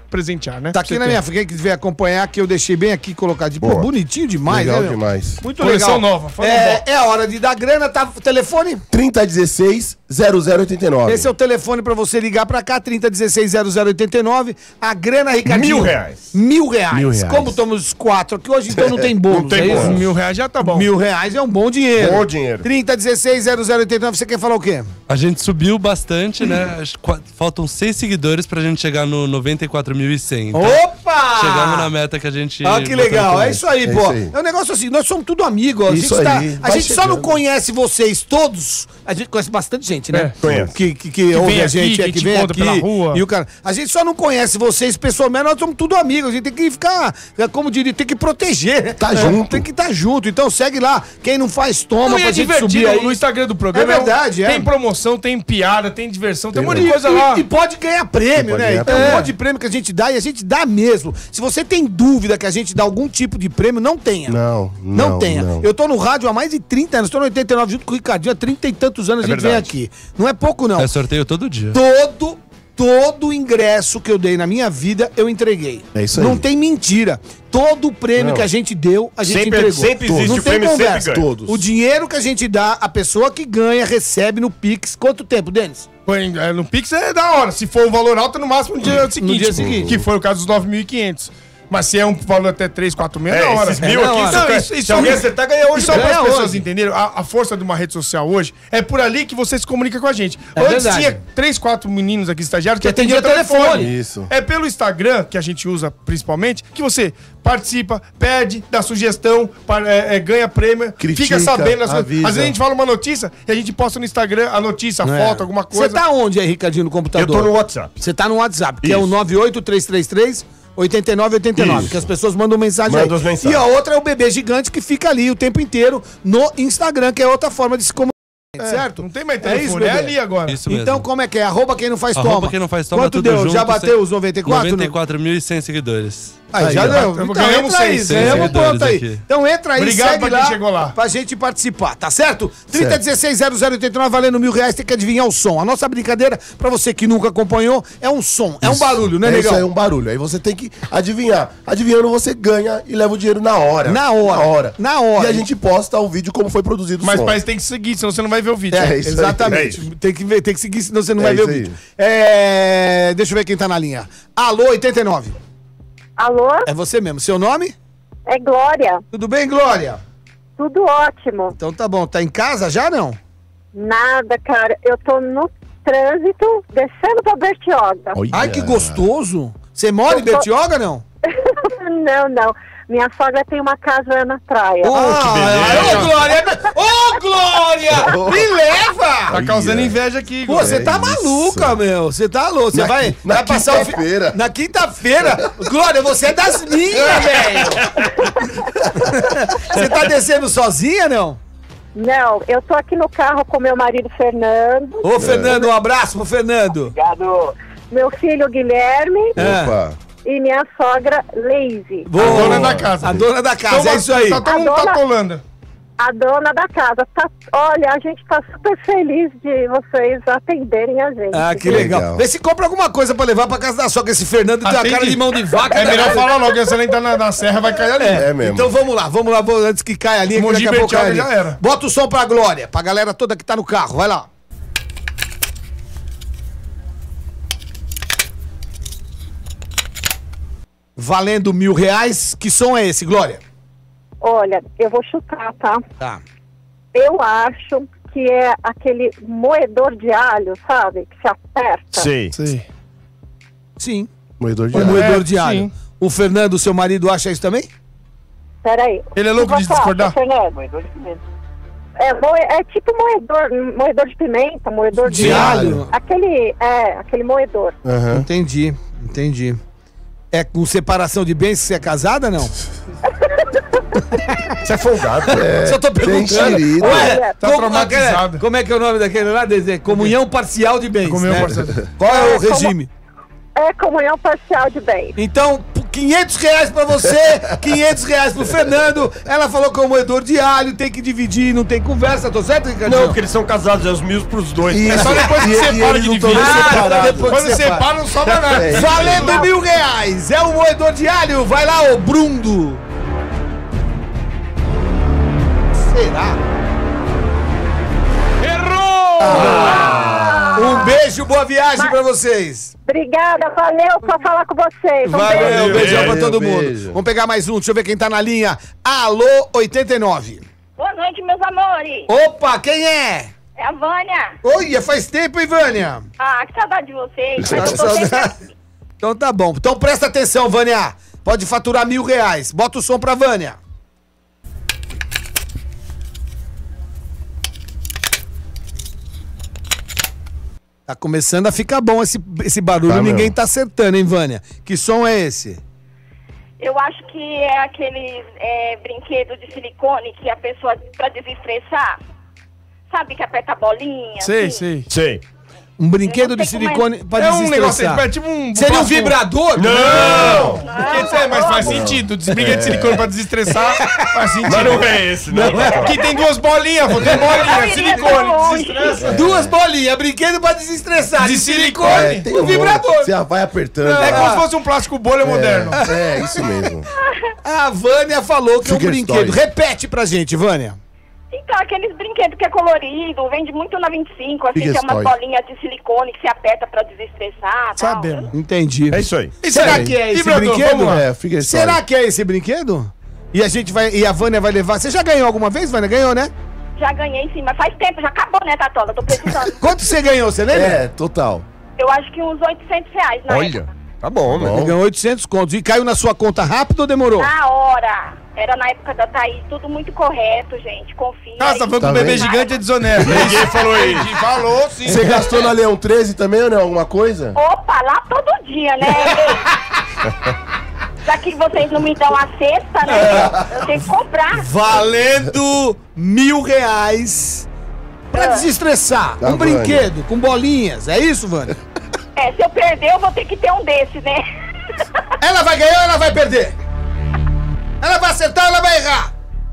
presentear, né? Tá aqui Você na tem. minha frente, quem quiser acompanhar, que eu deixei bem aqui colocadinho. Pô, Boa. bonitinho demais, Legal né? meu? demais. Muito Coleção legal. nova, fala É, bom. é a hora de dar grana, tá? Telefone? trinta dezesseis zero zero oitenta e nove. Esse é o telefone pra você ligar pra cá, trinta dezesseis zero zero oitenta e nove. A grana, Ricardinho. Mil reais. Mil reais. Mil reais. Como estamos os quatro aqui hoje, então não tem bônus. Não tem é isso? bônus. Mil reais já tá bom. Mil reais é um bom dinheiro. Bom dinheiro. trinta dezesseis zero zero oitenta e nove. Você quer falar o quê? A gente subiu bastante, né? Acho que qua- Faltam seis seguidores pra gente chegar no noventa e quatro mil e cem. Então, Opa! chegamos na meta que a gente... Ah, que botou legal. no É começo. isso aí, É pô. isso aí. É um negócio assim, nós somos tudo amigos. A Isso gente, tá- aí, a vai gente só não chegando. conhece vocês todos. A gente conhece bastante gente, né? É. Conhece. Que, que, que ouve vem a aqui, gente, é, que que te vem encontra aqui. pela rua. E o cara. A gente só não conhece vocês pessoalmente, nós somos tudo amigos. A gente tem que ficar, é, como diria, tem que proteger, né? Tá É, junto. Tem que estar junto. Então segue lá. Quem não faz, toma Não, e pra é gente divertido subir aí. no Instagram do programa. É verdade, é. Tem promoção, tem piada, tem diversão, tem, um monte de E, coisa e- lá. e pode ganhar prêmio, Pode né? ganhar E tem um prêmio. monte de prêmio que a gente dá e a gente dá mesmo. Se você tem dúvida que a gente dá algum tipo de prêmio, não tenha. Não, Não, não, tenha. não. Eu tô no rádio há mais de trinta anos, tô no oitenta e nove junto com o Ricardinho, há trinta e tantos anos a É gente verdade. vem aqui. Não é pouco, não. É sorteio todo dia. Todo, todo ingresso que eu dei na minha vida, eu entreguei. É isso aí. Não tem mentira. Todo o prêmio Não. que a gente deu, a gente Sempre- entregou. sempre existe Não o tem prêmio, sempre conversa. ganha. Todos. O dinheiro que a gente dá, a pessoa que ganha, recebe no Pix. Quanto tempo, Denis? Põe, é, no Pix é da hora. Se for o valor alto, no máximo no dia seguinte. dia seguinte. Que foi o caso dos nove mil e quinhentos. Mas se é um valor até três, quatro mil, é da É, hora. esses mil É aqui, da hora. se, Não, o cara- isso- isso se alguém é- acertar, ganha E hoje. só para as ganha pessoas hoje. entenderem, a, a força de uma rede social hoje é por ali que você se comunica com a gente. É Antes verdade. tinha três, quatro meninos aqui estagiários que Que atendia atendiam telefone. telefone. Isso. É pelo Instagram, que a gente usa principalmente, que você participa, pede, dá sugestão, pa- é, é, ganha prêmio, Critica, fica sabendo as coisas. avisa. Às vezes a gente fala uma notícia e a gente posta no Instagram a notícia, a foto, alguma Você coisa. tá onde aí, Ricardinho, no Eu computador? tô no WhatsApp. Você tá no WhatsApp, que é o Isso. nove oito três três três oito nove oito nove, Isso. que as pessoas mandam mensagem Manda aí. as mensagens. E a outra é o bebê gigante que fica ali o tempo inteiro no Instagram, que é outra forma de se comunicar, certo? Não tem mais É isso, telefone, é, bebê? ali agora. Isso mesmo. Então, como é que é? Arroba quem não faz Arroba toma. quem não faz toma, Quanto tudo deu? junto, Já bateu cem- os noventa e quatro? noventa e quatro mil e cem seguidores. Aí, já Aí, deu. ó. Então Ganhamos entra aí, seis, seis ganhamos seguidores pronto aí. aqui. Então entra aí, Obrigado segue pra quem lá, chegou lá. pra gente participar, tá certo? trinta dezesseis zero zero oitenta e nove valendo mil reais, tem que adivinhar o som. A nossa brincadeira, pra você que nunca acompanhou, é um som, é um barulho, né, É legal? isso aí, um barulho. Aí você tem que adivinhar. Adivinhando, você ganha e leva o dinheiro na hora. Na hora. Na hora. Na hora. E a gente posta o vídeo como foi produzido o Mas som. mas tem que seguir, senão você não vai ver o vídeo. É, isso aí. Exatamente. É isso. Tem, que ver, tem que seguir, senão você não É vai ver isso o aí. vídeo. É... Deixa eu ver quem tá na linha. Alô, oitenta e nove. Alô? É você mesmo. Seu nome? É Glória. Tudo bem, Glória? Tudo ótimo. Então tá bom. Tá em casa já, não? Nada, cara. Eu tô no trânsito, descendo pra Bertioga. Olha. Ai, que gostoso. Você mora em Eu tô- Bertioga, não? Não, não. Minha sogra tem uma casa na praia. Ah, ô, Glória! Ô, Glória! Me leva! Tá causando inveja aqui, Pô, Igor. você É tá isso. maluca, meu. Você tá louco. Você Na vai, qui- na vai passar o fi- quinta-feira. Na quinta-feira. Glória, você é das minhas, velho. Você tá descendo sozinha, não? Não, eu tô aqui no carro com meu marido Fernando, Ô, Fernando, um abraço pro Fernando. meu filho Guilherme É. Opa. e minha sogra Leise. Boa. A dona da casa. A dona da casa, Toma- é isso aí. Tá todo mundo A dona- patolando. A dona da casa. Tá, olha, a gente tá super feliz de vocês atenderem a gente. Ah, que legal. Legal. Vê se compra alguma coisa pra levar pra casa da sogra. Esse Fernando tem uma Atende- cara de mão de vaca. É né? melhor falar logo, essa nem tá na, na serra, vai cair ali. É mesmo. Então vamos lá, vamos lá, vamos, antes que caia a linha, que Mogi daqui a pouco cai a Bertioga linha. já era. Bota o som pra Glória, pra galera toda que tá no carro, vai lá. Valendo mil reais, que som é esse, Glória? Olha, eu vou chutar, tá? Tá. Eu acho que é aquele moedor de alho, sabe? Que se aperta. Sei. Sim. Sim, Moedor de o alho. moedor É, de alho. sim. O Fernando, seu marido, acha isso também? Peraí. Ele é louco O que de você acha, discordar? Fernando? Moedor de pimenta. É, moe- é tipo moedor, moedor de pimenta, moedor de, De alho. Aquele, é, aquele moedor. Aham. Entendi, entendi. É com separação de bens que você é casada, não? Você é folgado. É, Só tô bem perguntando. querido. Ué, Tá como, traumatizado. aquele- como é que é o nome daquele lá? Dezê? Comunhão parcial de bens. Comunhão né? parcial. Qual é o É, como- regime? É comunhão parcial de bens. Então, quinhentos reais pra você, quinhentos reais pro Fernando. Ela falou que é um moedor de alho, tem que dividir, não tem conversa, tô certo, Ricardinho? Não, porque eles são casados, é os mil pros dois. É só depois que E- você e para eles de não tão dividir. nem Ah, separados. depois Quando que separa, não sobra nada. É, Valendo mil reais! É um moedor de alho! Vai lá, ô Brundo! Será? Errou! Um beijo, boa viagem pra vocês! Obrigada, valeu por falar com vocês. Um Valeu, beijo. um beijão pra Beijo, todo mundo. beijo. Vamos pegar mais um, deixa eu ver quem tá na linha. Alô, oitenta e nove. Boa noite, meus amores. Opa, quem é? É a Vânia. Olha, faz tempo, hein, Vânia? Ah, que saudade de vocês. Tá Mas com eu tô sempre saudade? aqui. Então tá bom. Então presta atenção, Vânia. Pode faturar mil reais. Bota o som pra Vânia. Tá começando a ficar bom esse, esse barulho. Tá Ninguém mesmo. tá acertando, hein, Vânia? Que som é esse? Eu acho que é aquele é, brinquedo de silicone que a pessoa, pra desestressar, sabe que aperta a bolinha? Sei, assim? sei. Sei. Um brinquedo Eu não de sei como é. silicone pra É um negócio, desestressar. é tipo um... Seria um plástico- vibrador? Não! Porque, é, mas faz sentido. Brinquedo de silicone pra desestressar, faz sentido. Mas não é esse, não. Aqui tem duas bolinhas, pô, tem bolinha, silicone, longe. desestressa. Duas bolinhas, brinquedo pra desestressar. De silicone. É, tem um um vibrador. monte. Você vai apertando. É como se fosse um plástico bolha moderno. É, é isso mesmo. A Vânia falou que é um Figure brinquedo. toys. Repete pra gente, Vânia. Então, aqueles brinquedos que é colorido, vende muito na vinte e cinco, assim, Biggest tem umas toy. bolinhas de silicone que se aperta pra desestressar. tal. Sabemos. Entendi. É isso aí. Será aí. que é esse Vibrador, brinquedo? vamos lá. É, figure Será toy. que é esse brinquedo? E a gente vai. E a Vânia vai levar. Você já ganhou alguma vez, Vânia? Ganhou, né? Já ganhei sim, mas faz tempo, já acabou, né, Tatola? Tô precisando. Quanto você ganhou, você lembra? É, total. Eu acho que uns oitocentos reais na Olha, época. tá bom, Ele mano. ganhou oitocentos contos. E caiu na sua conta rápido ou demorou? Na hora. Era na época da Thaís, tudo muito correto, gente. Confia. Ah, você tá falando Tá que o bebê vendo? gigante é desonesto. Ninguém falou isso. Falou, sim. Você gastou na Leão treze também ou não? Alguma coisa? Opa, lá todo dia, né? Já que vocês não me dão a cesta, né? Eu tenho que comprar. Valendo mil reais pra desestressar. Tá, um Vânia. brinquedo com bolinhas. É isso, Vânia? É, se eu perder, eu vou ter que ter um desse, né? Ela vai ganhar ou ela vai perder? Ela vai acertar ou ela vai errar?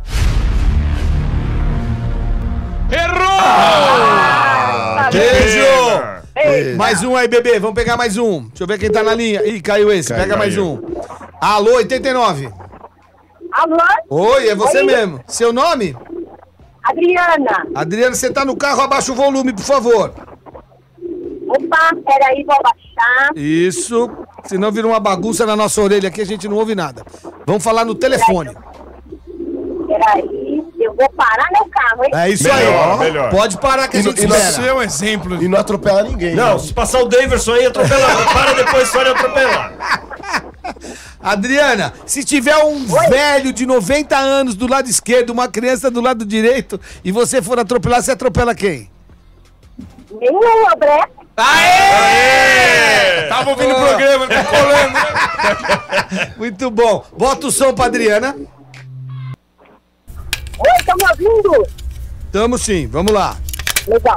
Tá Beijo! Beijo. Mais um aí, bebê. Vamos pegar mais um. Deixa eu ver quem tá na linha. Ih, caiu esse. Caiu. Pega mais um. Alô, oitenta e nove. Alô? Oi, é você Oi. mesmo. Seu nome? Adriana. Adriana, você tá no carro, abaixa o volume, por favor. Opa, peraí, vou baixar. Isso. Senão vira uma bagunça na nossa orelha aqui, a gente não ouve nada. Vamos falar no telefone. Peraí, eu vou parar meu carro, hein? É isso Melhor, aí. melhor. Pode parar que a E no- gente e no- espera. Você é um exemplo. E não atropela ninguém. Não, né? se passar o Daverson aí, atropelar. Para depois só de atropelar. Adriana, se tiver um velho de noventa anos do lado esquerdo, uma criança do lado direito, e você for atropelar, você atropela quem? Nenhum, André. Aê! Tava ouvindo o programa, tá colando. né? Muito bom. Bota o som pra Adriana. Oi, tá me ouvindo? Tamo sim, vamos lá. Legal.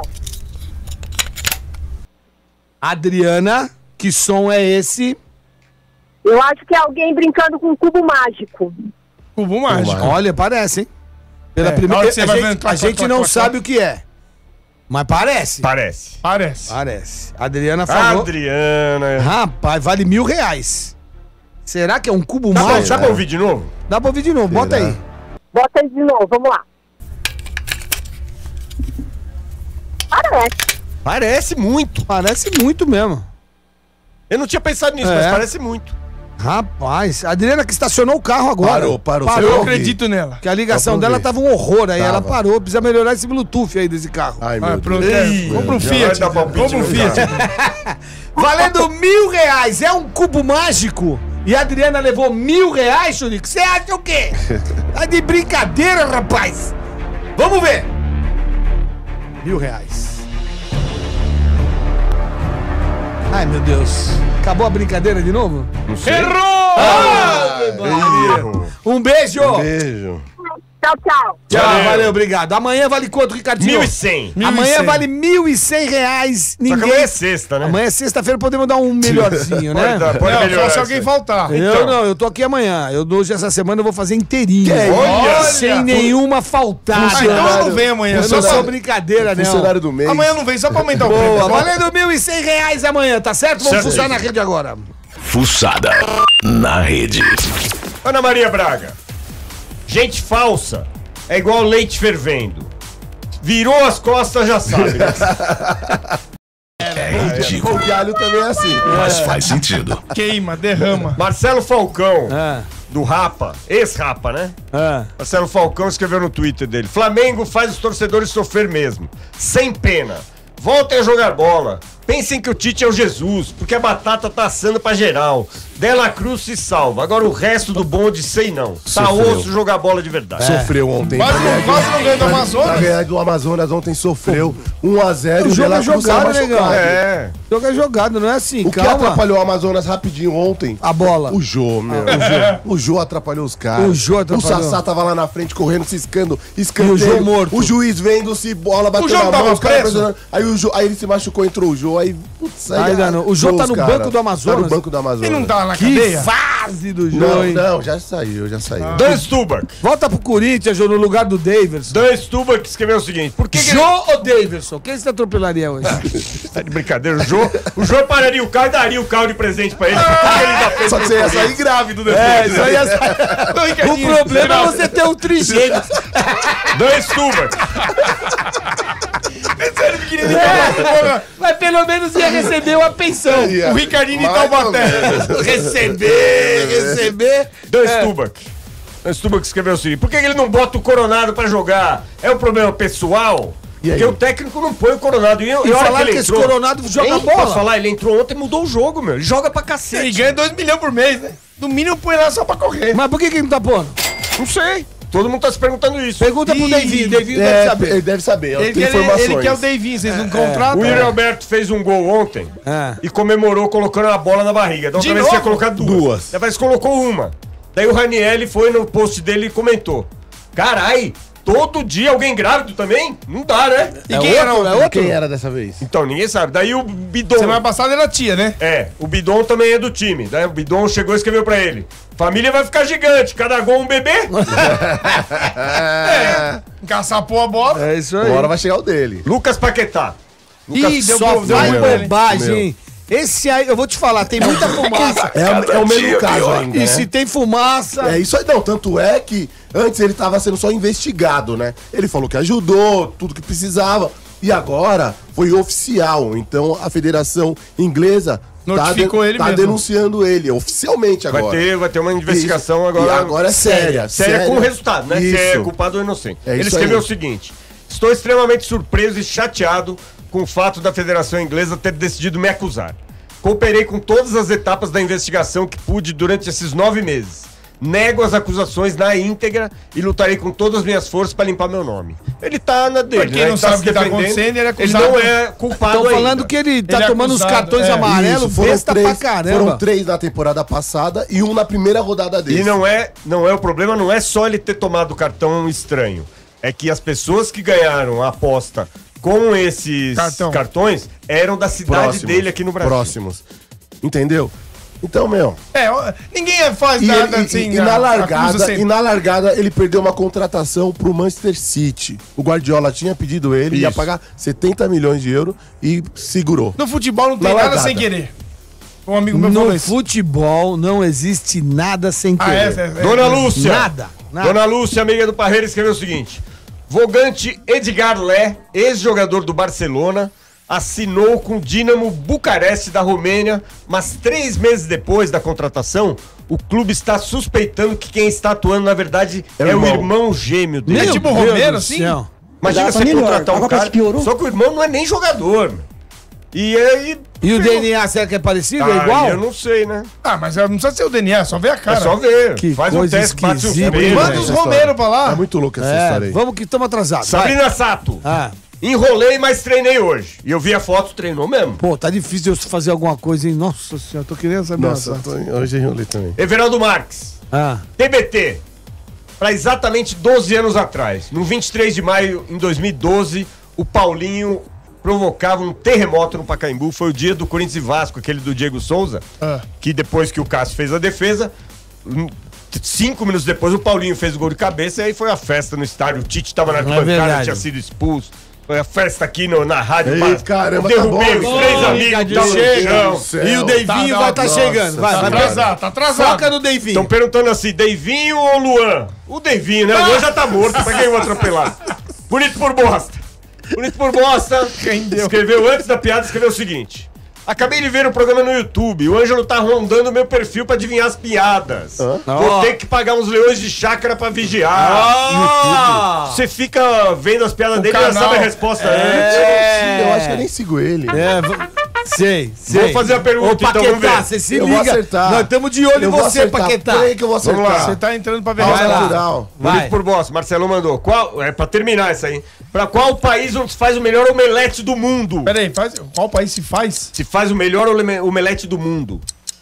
Adriana, que som é esse? Eu acho que é alguém brincando com um cubo mágico. Cubo mágico. Olha, parece, hein? Pela É, na primeira hora que você a vai gente, vendo, clac, a clac, gente clac, não clac, sabe clac. o que é. Mas parece. Parece. Parece. Parece. A Adriana falou. Adriana. Rapaz, vale mil reais. Será que é um cubo Tá bom, mágico? dá pra ouvir de novo? Dá pra ouvir de novo, bota Será? aí. Bota aí de novo, vamos lá. Parece. Parece muito. Parece muito mesmo. Eu não tinha pensado nisso, É. mas parece muito. Rapaz, a Adriana que estacionou o carro agora. Parou, parou. Eu Você vai acredito nela. Porque a ligação Só pra dela ver. tava um horror aí, ela Tava. parou. Precisa melhorar esse Bluetooth aí desse carro. Ai, meu Ah, Deus. pronto. Ih, é. Compra um já Fiat. vai dar palpite Compra um no Fiat. carro. Valendo mil reais, é um cubo mágico. E a Adriana levou mil reais, Churico. Você acha o quê? Tá de brincadeira, rapaz. Vamos ver. Mil reais. Ai, meu Deus. Acabou a brincadeira de novo? Não sei. Errou! Ah, erro. Um beijo. Beijo. Tchau, tchau. Tchau, Valeu. valeu, obrigado. Amanhã vale quanto, Ricardinho? mil e cem. Amanhã vale mil e cem reais. Só que Ninguém... amanhã é sexta, né? Amanhã é sexta-feira, podemos dar um melhorzinho, né? Pode dar, pode Não, melhorar só se isso alguém aí. faltar. Eu Então. não, eu tô aqui amanhã. Eu hoje, essa semana, eu vou fazer inteirinho. Olha! Sem nenhuma faltada. Ah, então eu não venho amanhã. Eu Só não pra... sou brincadeira, não. Funcionário do mês. Amanhã eu não venho, só pra aumentar o Boa, preço. valendo mil e cem reais amanhã, tá certo? Vamos Certo. fuçar na rede agora. Fuçada na rede. Ana Maria Braga. Gente falsa é igual leite fervendo. Virou as costas, já sabe. Né? É ridículo, O alho também é assim. mas faz sentido. Queima, derrama. Marcelo Falcão, Ah, do Rapa, ex-Rapa, né? ah. Marcelo Falcão escreveu no Twitter dele: Flamengo faz os torcedores sofrer mesmo. Sem pena. Voltem a jogar bola. Pensem que o Tite é o Jesus, porque a batata tá assando pra geral. Dela Cruz se salva. Agora o resto do bonde, sei não. Tá Sofreu. osso jogar bola de verdade. Sofreu ontem. Quase não, quase não ganha do Na Amazonas. ganhar do Amazonas ontem sofreu um a zero O e jogo Dela é Cruz jogado, saiu negão. machucado. É. Jogo é jogado, não é assim, O que calma. atrapalhou o Amazonas rapidinho ontem? A bola. O Jô, meu. O Jô, o Jô atrapalhou os caras. O Jô atrapalhou. O Sassá tava lá na frente correndo, ciscando, E o escanteio. Jô morto. O juiz vendo se bola bateu O Jô na tava mão, os caras preso? pressionando. Aí, o Jô, aí ele se machucou, entrou o Jô, aí... Putz, aí Ainda não. O Jô achou tá os no cara. banco do Amazonas? Tá no banco do Amazonas. Ele não tá na Que cadeia? fase do Jô, Não, hein? não, já saiu, já saiu. Dan Stubach. Volta pro Corinthians, Jô, no lugar do Daverson. Dan Stubach escreveu o seguinte: por que, que ele... Jô ou Daverson? Quem você atropelaria hoje? Tá de brincadeira, o Jô, o Jô pararia o carro e daria o carro de presente pra ele. Porque ele já fez Só que pro você ia Corinthians. sair grávido depois. É, isso aí é... Não, O problema é você ter um trigêmeo. Dan Stubach. É, mas pelo menos ia receber uma pensão. Ia. O Ricardinho de Mais ou Taubaté. menos. Receber, receber. Dan É. Stubach. Dan Stubach escreveu o seguinte: por que, que ele não bota o Coronado pra jogar? É um problema pessoal? E aí? Porque o técnico não põe o Coronado. E, E a hora falar ele que esse entrou- Coronado joga Hein? bola. Posso falar? Ele entrou ontem e mudou o jogo, meu. Ele joga pra Ele cacete. ganha dois milhões por mês, né? No mínimo põe lá só pra correr. Mas por que que ele não tá pondo? Não sei. Todo mundo tá se perguntando isso. Pergunta pro Ih, Davinho, Davinho É, deve saber. ele deve saber, Ele, tem quer, ele, informações. ele quer o Davinho, vocês não O contratam? Yuri Alberto fez um gol ontem É. e comemorou colocando a bola na barriga. Da outra De vez novo? tinha colocado duas. Duas. Dessa vez colocou uma. Daí o Ranielli foi no post dele e comentou: carai, todo dia alguém grávido também? Não dá, né? E É quem outro? era o É outro? Quem era dessa vez? Então, ninguém sabe. Daí o Bidon. Semana passada era a tia, né? É, o Bidon também é do time. Daí o Bidon chegou e escreveu pra ele: família vai ficar gigante, cada gol um bebê. É. Encaçapou a bola. É isso aí. Uma hora vai chegar o dele. Lucas Paquetá. Ih, deu só gol, deu vai gol nele. bobagem, Meu. hein? Esse aí, eu vou te falar, tem muita fumaça. É, é o mesmo caso ainda, E né? se tem fumaça... É isso aí, não. Tanto é que antes ele tava sendo só investigado, né? Ele falou que ajudou, tudo que precisava. E agora foi oficial. Então a Federação Inglesa Notificou tá, de- ele tá mesmo. denunciando ele, oficialmente agora. Vai ter, vai ter uma investigação Isso. agora. E agora é séria. Séria com resultado, né? Se é Isso. culpado ou inocente. É Ele isso escreveu aí. o seguinte: estou extremamente surpreso e chateado com o fato da Federação Inglesa ter decidido me acusar. Cooperei com todas as etapas da investigação que pude durante esses nove meses. Nego as acusações na íntegra e lutarei com todas as minhas forças para limpar meu nome. Ele tá na dele, Pra quem né? não Ele sabe se o que tá defendendo. acontecendo, ele é Ele acusado. não é culpado Estão ainda. falando que ele tá Ele é tomando os acusado, cartões é. amarelos, Isso, foram besta três, pra caramba. foram três na temporada passada e um na primeira rodada dele. E não é, não é o problema, não é só ele ter tomado o cartão estranho. É que as pessoas que ganharam a aposta com esses Cartão. cartões eram da cidade dele aqui no Brasil. Próximos. Entendeu? Então, meu. É, ó, ninguém faz E, nada ele- e- assim. e na a- largada, acusa sempre. e na largada ele perdeu uma contratação pro Manchester City. O Guardiola tinha pedido ele, ia Isso. pagar setenta milhões de euros e segurou. No futebol não tem Na nada largada. sem querer. Um amigo meu falou No isso. futebol não existe nada sem Ah, querer. é, é, é. Dona Lúcia. Nada, nada. Dona Lúcia, amiga do Parreira, escreveu o seguinte: Vogante Edgar Lé, ex-jogador do Barcelona, assinou com o Dinamo Bucareste da Romênia, mas três meses depois da contratação, o clube está suspeitando que quem está atuando, na verdade, é, É o o irmão. irmão gêmeo dele. É tipo Deus Romero, do assim? céu. Imagina Dá você pra melhor. contratar um Agora parece cara, que piorou. só que o irmão não é nem jogador. E aí... E o D N A, será que é parecido? Ah, é igual? eu não sei, né? Ah, mas não precisa ser o D N A, só ver a cara. É só ver. Que Faz um coisa teste, bate os esquisita, peitos. hein, Manda velho? os Romero pra lá. É muito louco essa É, história aí. vamos que estamos atrasados. vai. Sabrina Sato. Ah, Enrolei, mas treinei hoje. E eu vi a foto, treinou mesmo. pô, tá difícil eu fazer alguma coisa, hein? Nossa senhora, tô querendo saber. Nossa, essa- tô- hoje eu enrolei também. Everaldo Marques. Ah, T B T. para exatamente doze anos atrás. No vinte e três de maio de dois mil e doze, o Paulinho provocava um terremoto no Pacaembu. Foi o dia do Corinthians e Vasco, aquele do Diego Souza, Ah. que depois que o Cássio fez a defesa, hum, cinco minutos depois o Paulinho fez o gol de cabeça e aí foi a festa no estádio. O Tite tava na arquibancada, verdade. tinha sido expulso. Foi a festa aqui no, na rádio. Ei, pra- caramba, eu derrubei tá os bom. três Ô, amigos. Ricardinho, tava no chega. chão. E o Deivinho Tá, vai estar nossa, chegando. Vai, Tá vai, atrasado, tá atrasado. Foca no Deivinho. Estão perguntando assim, Deivinho ou Luan? O Deivinho, né? O Luan já tá morto, pra quem eu vou atropelar? Bonito por bosta. Bonito por bosta. Escreveu antes da piada, escreveu o seguinte. Acabei de ver o programa no YouTube. O Ângelo tá rondando o meu perfil pra adivinhar as piadas. Vou Ó. ter que pagar uns leões de chácara pra vigiar. Ah! Você fica vendo as piadas dele e já canal. sabe a resposta antes. É. Eu acho que eu nem sigo ele. É, v- sei, sei. Vou fazer a pergunta, Ô, então, Paquetá, vamos ver. você se Eu liga. vou acertar. Nós estamos de olho Eu em vou você, acertar. Paquetá. Peraí que eu vou acertar. Vamos lá. Você tá entrando pra ver Pausa Vai lá. natural. Bonito Vai. por bosta. Marcelão mandou. Qual, é pra terminar essa aí. Pra qual país se faz o melhor omelete do mundo? Pera aí, faz, qual país se faz? Se faz o melhor ole- omelete do mundo.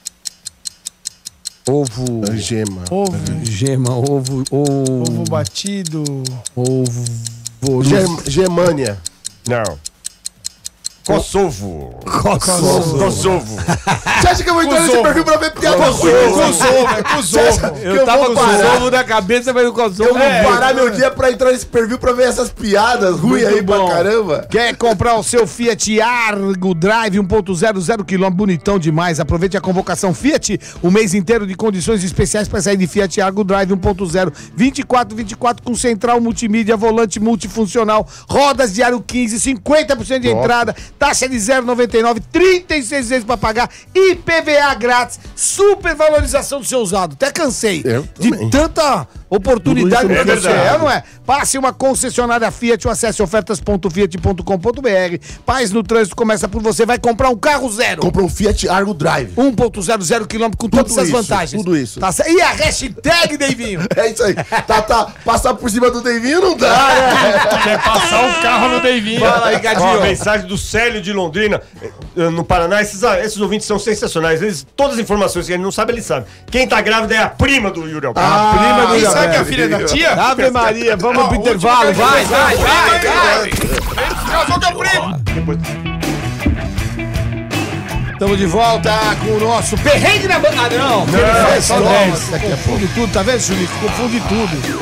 Ovo. Gema. Ovo, Gema, ovo, ovo, ovo batido. ovo. Gem- Gemânia. Não. Kosovo. Kosovo. Kosovo. Você acha que eu vou entrar nesse Kosovo. perfil pra ver piada ruim? Kosovo, é Você acha Kosovo. que Eu tava vou com o parar? ovo na cabeça, mas o Kosovo. Eu vou É. parar meu dia pra entrar nesse perfil pra ver essas piadas ruins Muito aí bom. pra caramba. Quer comprar o seu Fiat Argo Drive um ponto zero, zero quilômetro, bonitão demais. Aproveite a convocação Fiat, o mês inteiro de condições especiais para sair de Fiat Argo Drive um ponto zero, vinte e quatro, vinte e quatro com central multimídia, volante multifuncional, rodas de aro quinze, cinquenta por cento de entrada, taxa de zero vírgula noventa e nove, trinta e seis vezes para pagar, I P V A grátis, super valorização do seu usado. Até cansei Eu de também. tanta oportunidade Tudo que isso você é verdade. é, não é? Passe uma concessionária Fiat ou acesse ofertas ponto fiat ponto com ponto br. Paz no trânsito começa por você. Vai comprar um carro zero. Compra um Fiat Argo Drive. um ponto zero, zero quilômetro com todas essas isso, vantagens. tudo isso. Tá certo? E a hashtag, Deivinho? É isso aí. Tá, tá. Passar por cima do Deivinho não dá, né? Quer passar o carro no Deivinho. Fala aí, Ó, a Gadinho. mensagem do Célio de Londrina, eh, no Paraná. Esses, ah, esses ouvintes são sensacionais. Eles, todas as informações que ele não sabe, ele sabe. Quem tá grávida é a prima do Yuri Alberto. A prima do E sabe que é a Gabriel. filha da tia? Ave Maria, vamos pro intervalo. Vai, vai, vai, vai. Casou com a prima. Estamos de volta com o nosso perrengue na banda. Ah, não. Não, Ele faz só nossa, dez. daqui a pouco. Confunde tudo, tá vendo, Chunico? Confunde tudo.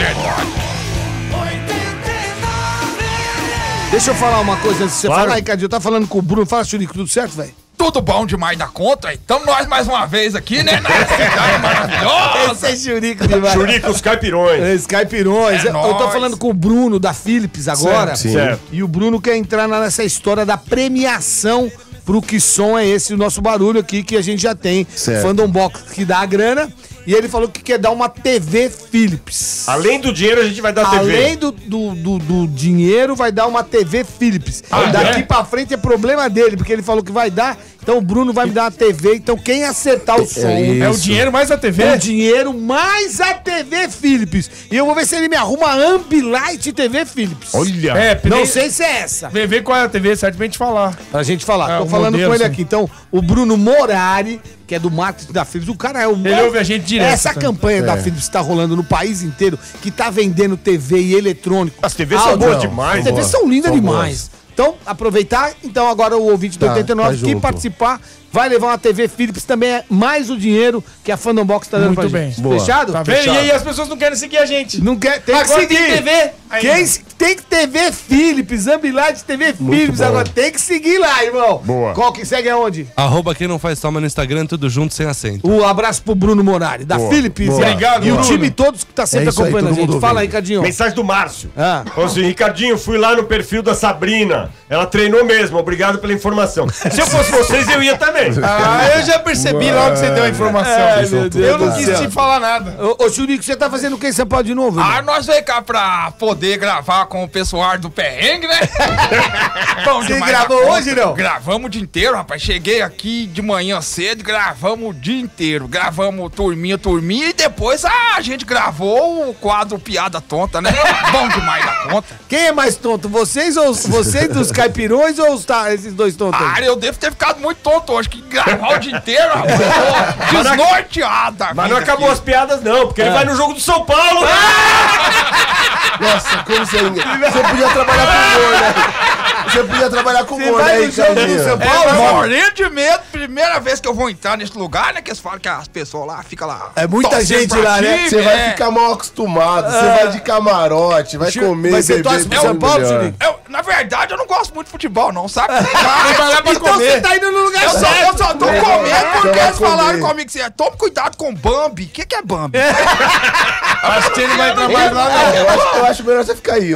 Deixa eu falar uma coisa antes de você Claro. falar, Ricardinho. Tá falando com o Bruno. Fala, Chunico, tudo certo, velho? Tudo bom demais da conta? Então nós mais uma vez aqui, né? Nessa cidade maravilhosa. Esse é Chunico demais. Churico, os caipirões. É, Skypirões. É eu tô nóis. falando com o Bruno da Philips agora. Sim. Certo. E o Bruno quer entrar na- nessa história da premiação pro Que Som é Esse, o nosso barulho aqui, que a gente já tem. Certo. Fandom Box que dá a grana. E ele falou que quer dar uma T V Philips. Além do dinheiro, a gente vai dar T V. Além do, do, do- do dinheiro, vai dar uma T V Philips. Ah, Daqui é? pra frente é problema dele, porque ele falou que vai dar. Então o Bruno vai me dar uma T V. Então quem acertar o som. É o dinheiro mais a T V? O dinheiro mais a T V Philips. E eu vou ver se ele me arruma a Ambilight T V Philips. Olha. É, Não nem- sei se é essa. Vê, vê qual é a T V, certo pra gente falar. Pra gente falar. É, Tô o falando modelo, com ele sim. aqui. Então, o Bruno Morari, que é do marketing da Philips, o cara é o. Ele ouve a gente direto, Essa tá? campanha da Philips tá rolando no país inteiro, que tá vendendo T V e eletrônico. As T Vs são Áudio. boas demais. As T Vs são lindas São demais. Então, aproveitar. Então, agora o ouvinte do Tá, oitenta e nove, tá que junto. participar, vai levar uma T V Philips também, é mais o dinheiro que a Fandom Box tá dando Muito pra bem. gente. Boa. Fechado? Tá vendo? E aí as pessoas não querem seguir a gente. Não quer, tem Agora que seguir. tem T V Quem ainda. se- tem que T V Philips, Ambilight T V Philips. bom. Agora tem que seguir lá, irmão. Boa. Qual que segue aonde? Arroba quem não faz toma no Instagram, tudo junto, sem acento. Um abraço pro Bruno Morari, da Philips. Boa. E- Obrigado, E o Bruno. time todos que tá sempre É isso aí, acompanhando todo a gente. mundo Fala aí, ouvindo. Ricardinho. Mensagem do Márcio. Ah. Falou assim, Ricardinho, fui lá no perfil da Sabrina. Ela treinou mesmo, obrigado pela informação. Se eu fosse vocês, eu ia também. Ah, eu já percebi logo que você deu a informação. Ai, meu Deus eu não do quis céu. te falar nada. Ô, ô Churico, você tá fazendo o que em São Paulo de novo? Ah, irmão? nós veio cá pra poder gravar com o pessoal do perrengue, né? Bom Você demais gravou da conta. hoje, não? Gravamos o dia inteiro, rapaz. Cheguei aqui de manhã cedo, gravamos o dia inteiro. Gravamos turminha, turminha e depois ah, a gente gravou o quadro Piada Tonta, né? Bom demais da conta. Quem é mais tonto? Vocês ou vocês dos caipirões ou os tá, esses dois tontos aí? Ah, eu devo ter ficado muito tonto hoje, que gravar o dia inteiro, rapaz. Desnorteada. Mas não acabou as piadas, não, porque ele vai no jogo do São Paulo. Nossa, como você... Você podia trabalhar com humor, né? Você podia trabalhar com humor, né, Ricardinho? São Paulo, é, morrendo de medo. Primeira vez que eu vou entrar nesse lugar, né? Que eles falam que as pessoas lá ficam lá. É muita gente lá, né? Você vai ficar mal acostumado. Você vai de camarote, vai comer. Mas você torce pro São Paulo, Juninho? Na verdade, eu não gosto muito de futebol, não, sabe? Mas, vai lá pra então comer. Você tá indo no lugar eu certo. Só, eu só tô é, comendo porque é, eles falaram comigo que você tome cuidado com Bambi. O que, que é Bambi? É. Acho que ele vai trabalhar lá. É, eu, acho, eu acho melhor você ficar aí, ó.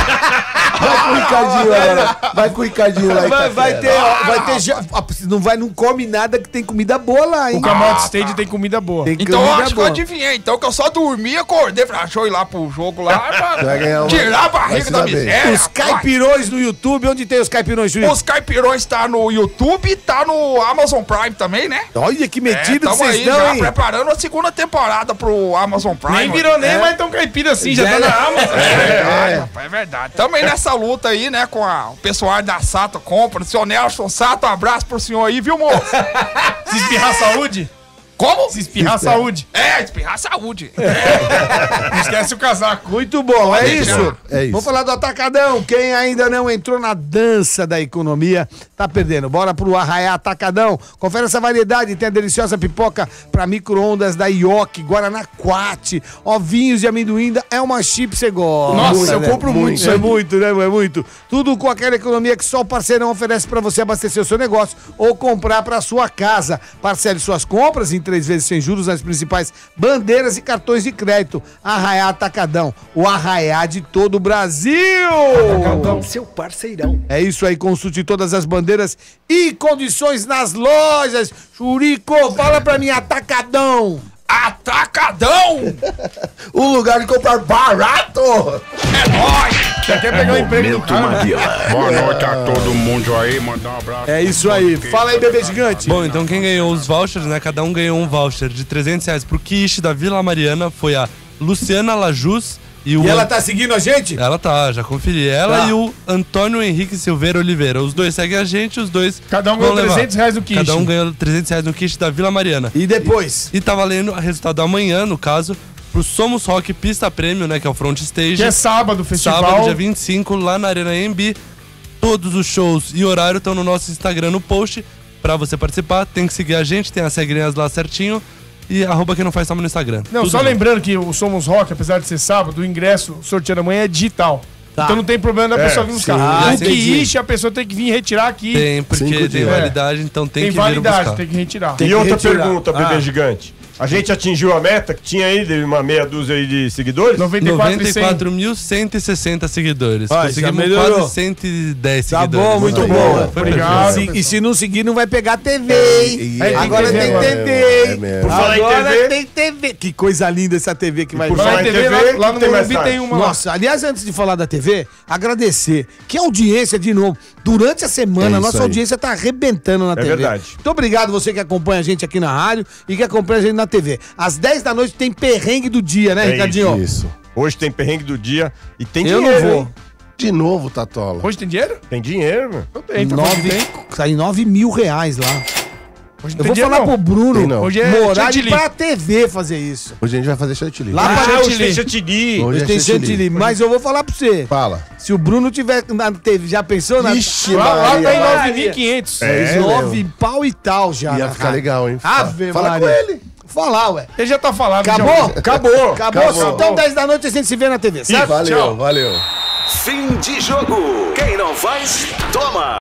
Vai com o Ricardinho lá. Vai com o Ricardinho lá. Vai, vai ter, ó, vai ter. Já, não vai, não come nada que tem comida boa lá, hein? O Camarote Stage tem comida boa. Tem então eu acho boa. que eu adivinhei. Então que eu só dormi, acordei, falei, ah, deixa eu ir lá pro jogo lá pra tirar a barriga da miséria. Os caipirões no YouTube, onde tem os caipirões, Juiz? Os caipirões tá no YouTube e tá no Amazon Prime também, né? Olha que metido é, que vocês aí dão, já hein? preparando a segunda temporada pro Amazon Prime. Nem virou nem, é. mas tão caipira assim, já, já tá na Amazon. É, é verdade, é. rapaz, é verdade. Também nessa luta aí, né, com a, o pessoal da Sato Compra, o senhor Nelson Sato, um abraço pro senhor aí, viu, moço? Se espirrar saúde? Como? Se espirrar saúde. É, espirrar saúde. É. Não esquece o casaco. Muito bom, é isso. é isso. Vamos falar do Atacadão. Quem ainda não entrou na dança da economia, tá perdendo. Bora pro Arraiá Atacadão. Confere essa variedade. Tem a deliciosa pipoca pra micro-ondas da Ioki, Guaraná Quat, ovinhos de amendoim. É uma chip você gosta. Nossa, muito, eu né? compro muito. muito é muito, né? É muito. Tudo com aquela economia que só o parceirão oferece pra você abastecer o seu negócio ou comprar pra sua casa. Parcele suas compras em três vezes sem juros nas principais bandeiras e cartões de crédito. Arraiá Atacadão, o Arraiá de todo o Brasil! Atacadão, seu parceirão. É isso aí, consulte todas as bandeiras e condições nas lojas. Churico, fala pra mim, Atacadão! Atacadão! O lugar de comprar barato! É nóis! Você quer pegar o emprego do cara? Boa noite a todo mundo aí, mandar um abraço. É isso aí. Fala aí, bebê gigante. Bom, então quem ganhou os vouchers, né? Cada um ganhou um voucher de trezentos reais pro quiche da Vila Mariana. Foi a Luciana Lajus e o... E ela tá seguindo a gente? Ela tá, já conferi. Ela Tá. e o Antônio Henrique Silveira Oliveira. Os dois seguem a gente, os dois... Cada um vão ganhou levar. trezentos reais no quiche. Cada um ganhou trezentos reais no quiche da Vila Mariana. E depois? E tá valendo o resultado amanhã, no caso, pro Somos Rock Pista Premium, né? Que é o Front Stage. Que é sábado, o festival. Sábado, dia vinte e cinco, lá na Arena Embi. Todos os shows e horário estão no nosso Instagram, no post. Pra você participar, tem que seguir a gente, tem as regrinhas lá certinho. E arroba quem não faz toma no Instagram. Não, Tudo só bem. lembrando que o Somos Rock, apesar de ser sábado, o ingresso sorteado amanhã é digital. Tá. Então não tem problema da É, pessoa vir buscar. sim. O Entendi. quiche, a pessoa tem que vir retirar aqui. Tem, porque Cinco tem dias. validade, então tem, Tem que vir validade, buscar. tem que retirar. Tem E que outra retirar. pergunta, bebê Ah. gigante. A gente atingiu a meta que tinha aí de uma meia dúzia aí de seguidores? noventa e quatro noventa e quatro mil cento e sessenta seguidores. Ah, já Conseguimos melhorou. quase cento e dez Tá seguidores. bom, muito Aí, bom. Foi Obrigado. perfeito. Se- e se não seguir, não vai pegar T V, hein? É, Agora tem tem T V T V, É hein? mesmo. Por falar em Agora T V. tem T V. Que coisa linda essa T V que vai por vir. falar Vai em T V, T V, lá, lá no tem mais Morumbi tem tarde. uma lá. Nossa, aliás, antes de falar da T V, agradecer. Que audiência, de novo. Durante a semana, É a isso nossa aí. audiência tá arrebentando na T V. verdade. Muito obrigado você que acompanha a gente aqui na rádio e que acompanha a gente na T V. Às dez da noite tem perrengue do dia, né, É Ricardinho? Isso. Hoje tem perrengue do dia e tem Eu dinheiro. não vou. hein? De novo, Tatola. Hoje tem dinheiro? Tem dinheiro, meu. Não tem, tá Nove, tem. sai nove mil reais lá. Hoje Eu não tem vou dinheiro, falar não. pro Bruno Tem não. Hoje é morar e chantilly. pra T V fazer isso. Hoje a gente vai fazer chantilly. Lá Ah, pra hoje chantilly. tem chantilly. Hoje Hoje é tem chantilly. chantilly, mas eu vou falar pra você. Fala. Se o Bruno tiver na T V, já pensou na Ixi, Lá, lá Maria. tá em nove mil e quinhentos. É, nove pau e tal já. Ia na ficar rádio. legal, hein? Ave Fala Maria. com ele. Falar, ué. Ele já tá falado. Acabou? já. Acabou. Acabou. Acabou. Então dez da noite a gente se vê na T V, certo? Valeu, Tchau. valeu. Fim de jogo. Quem não faz, toma.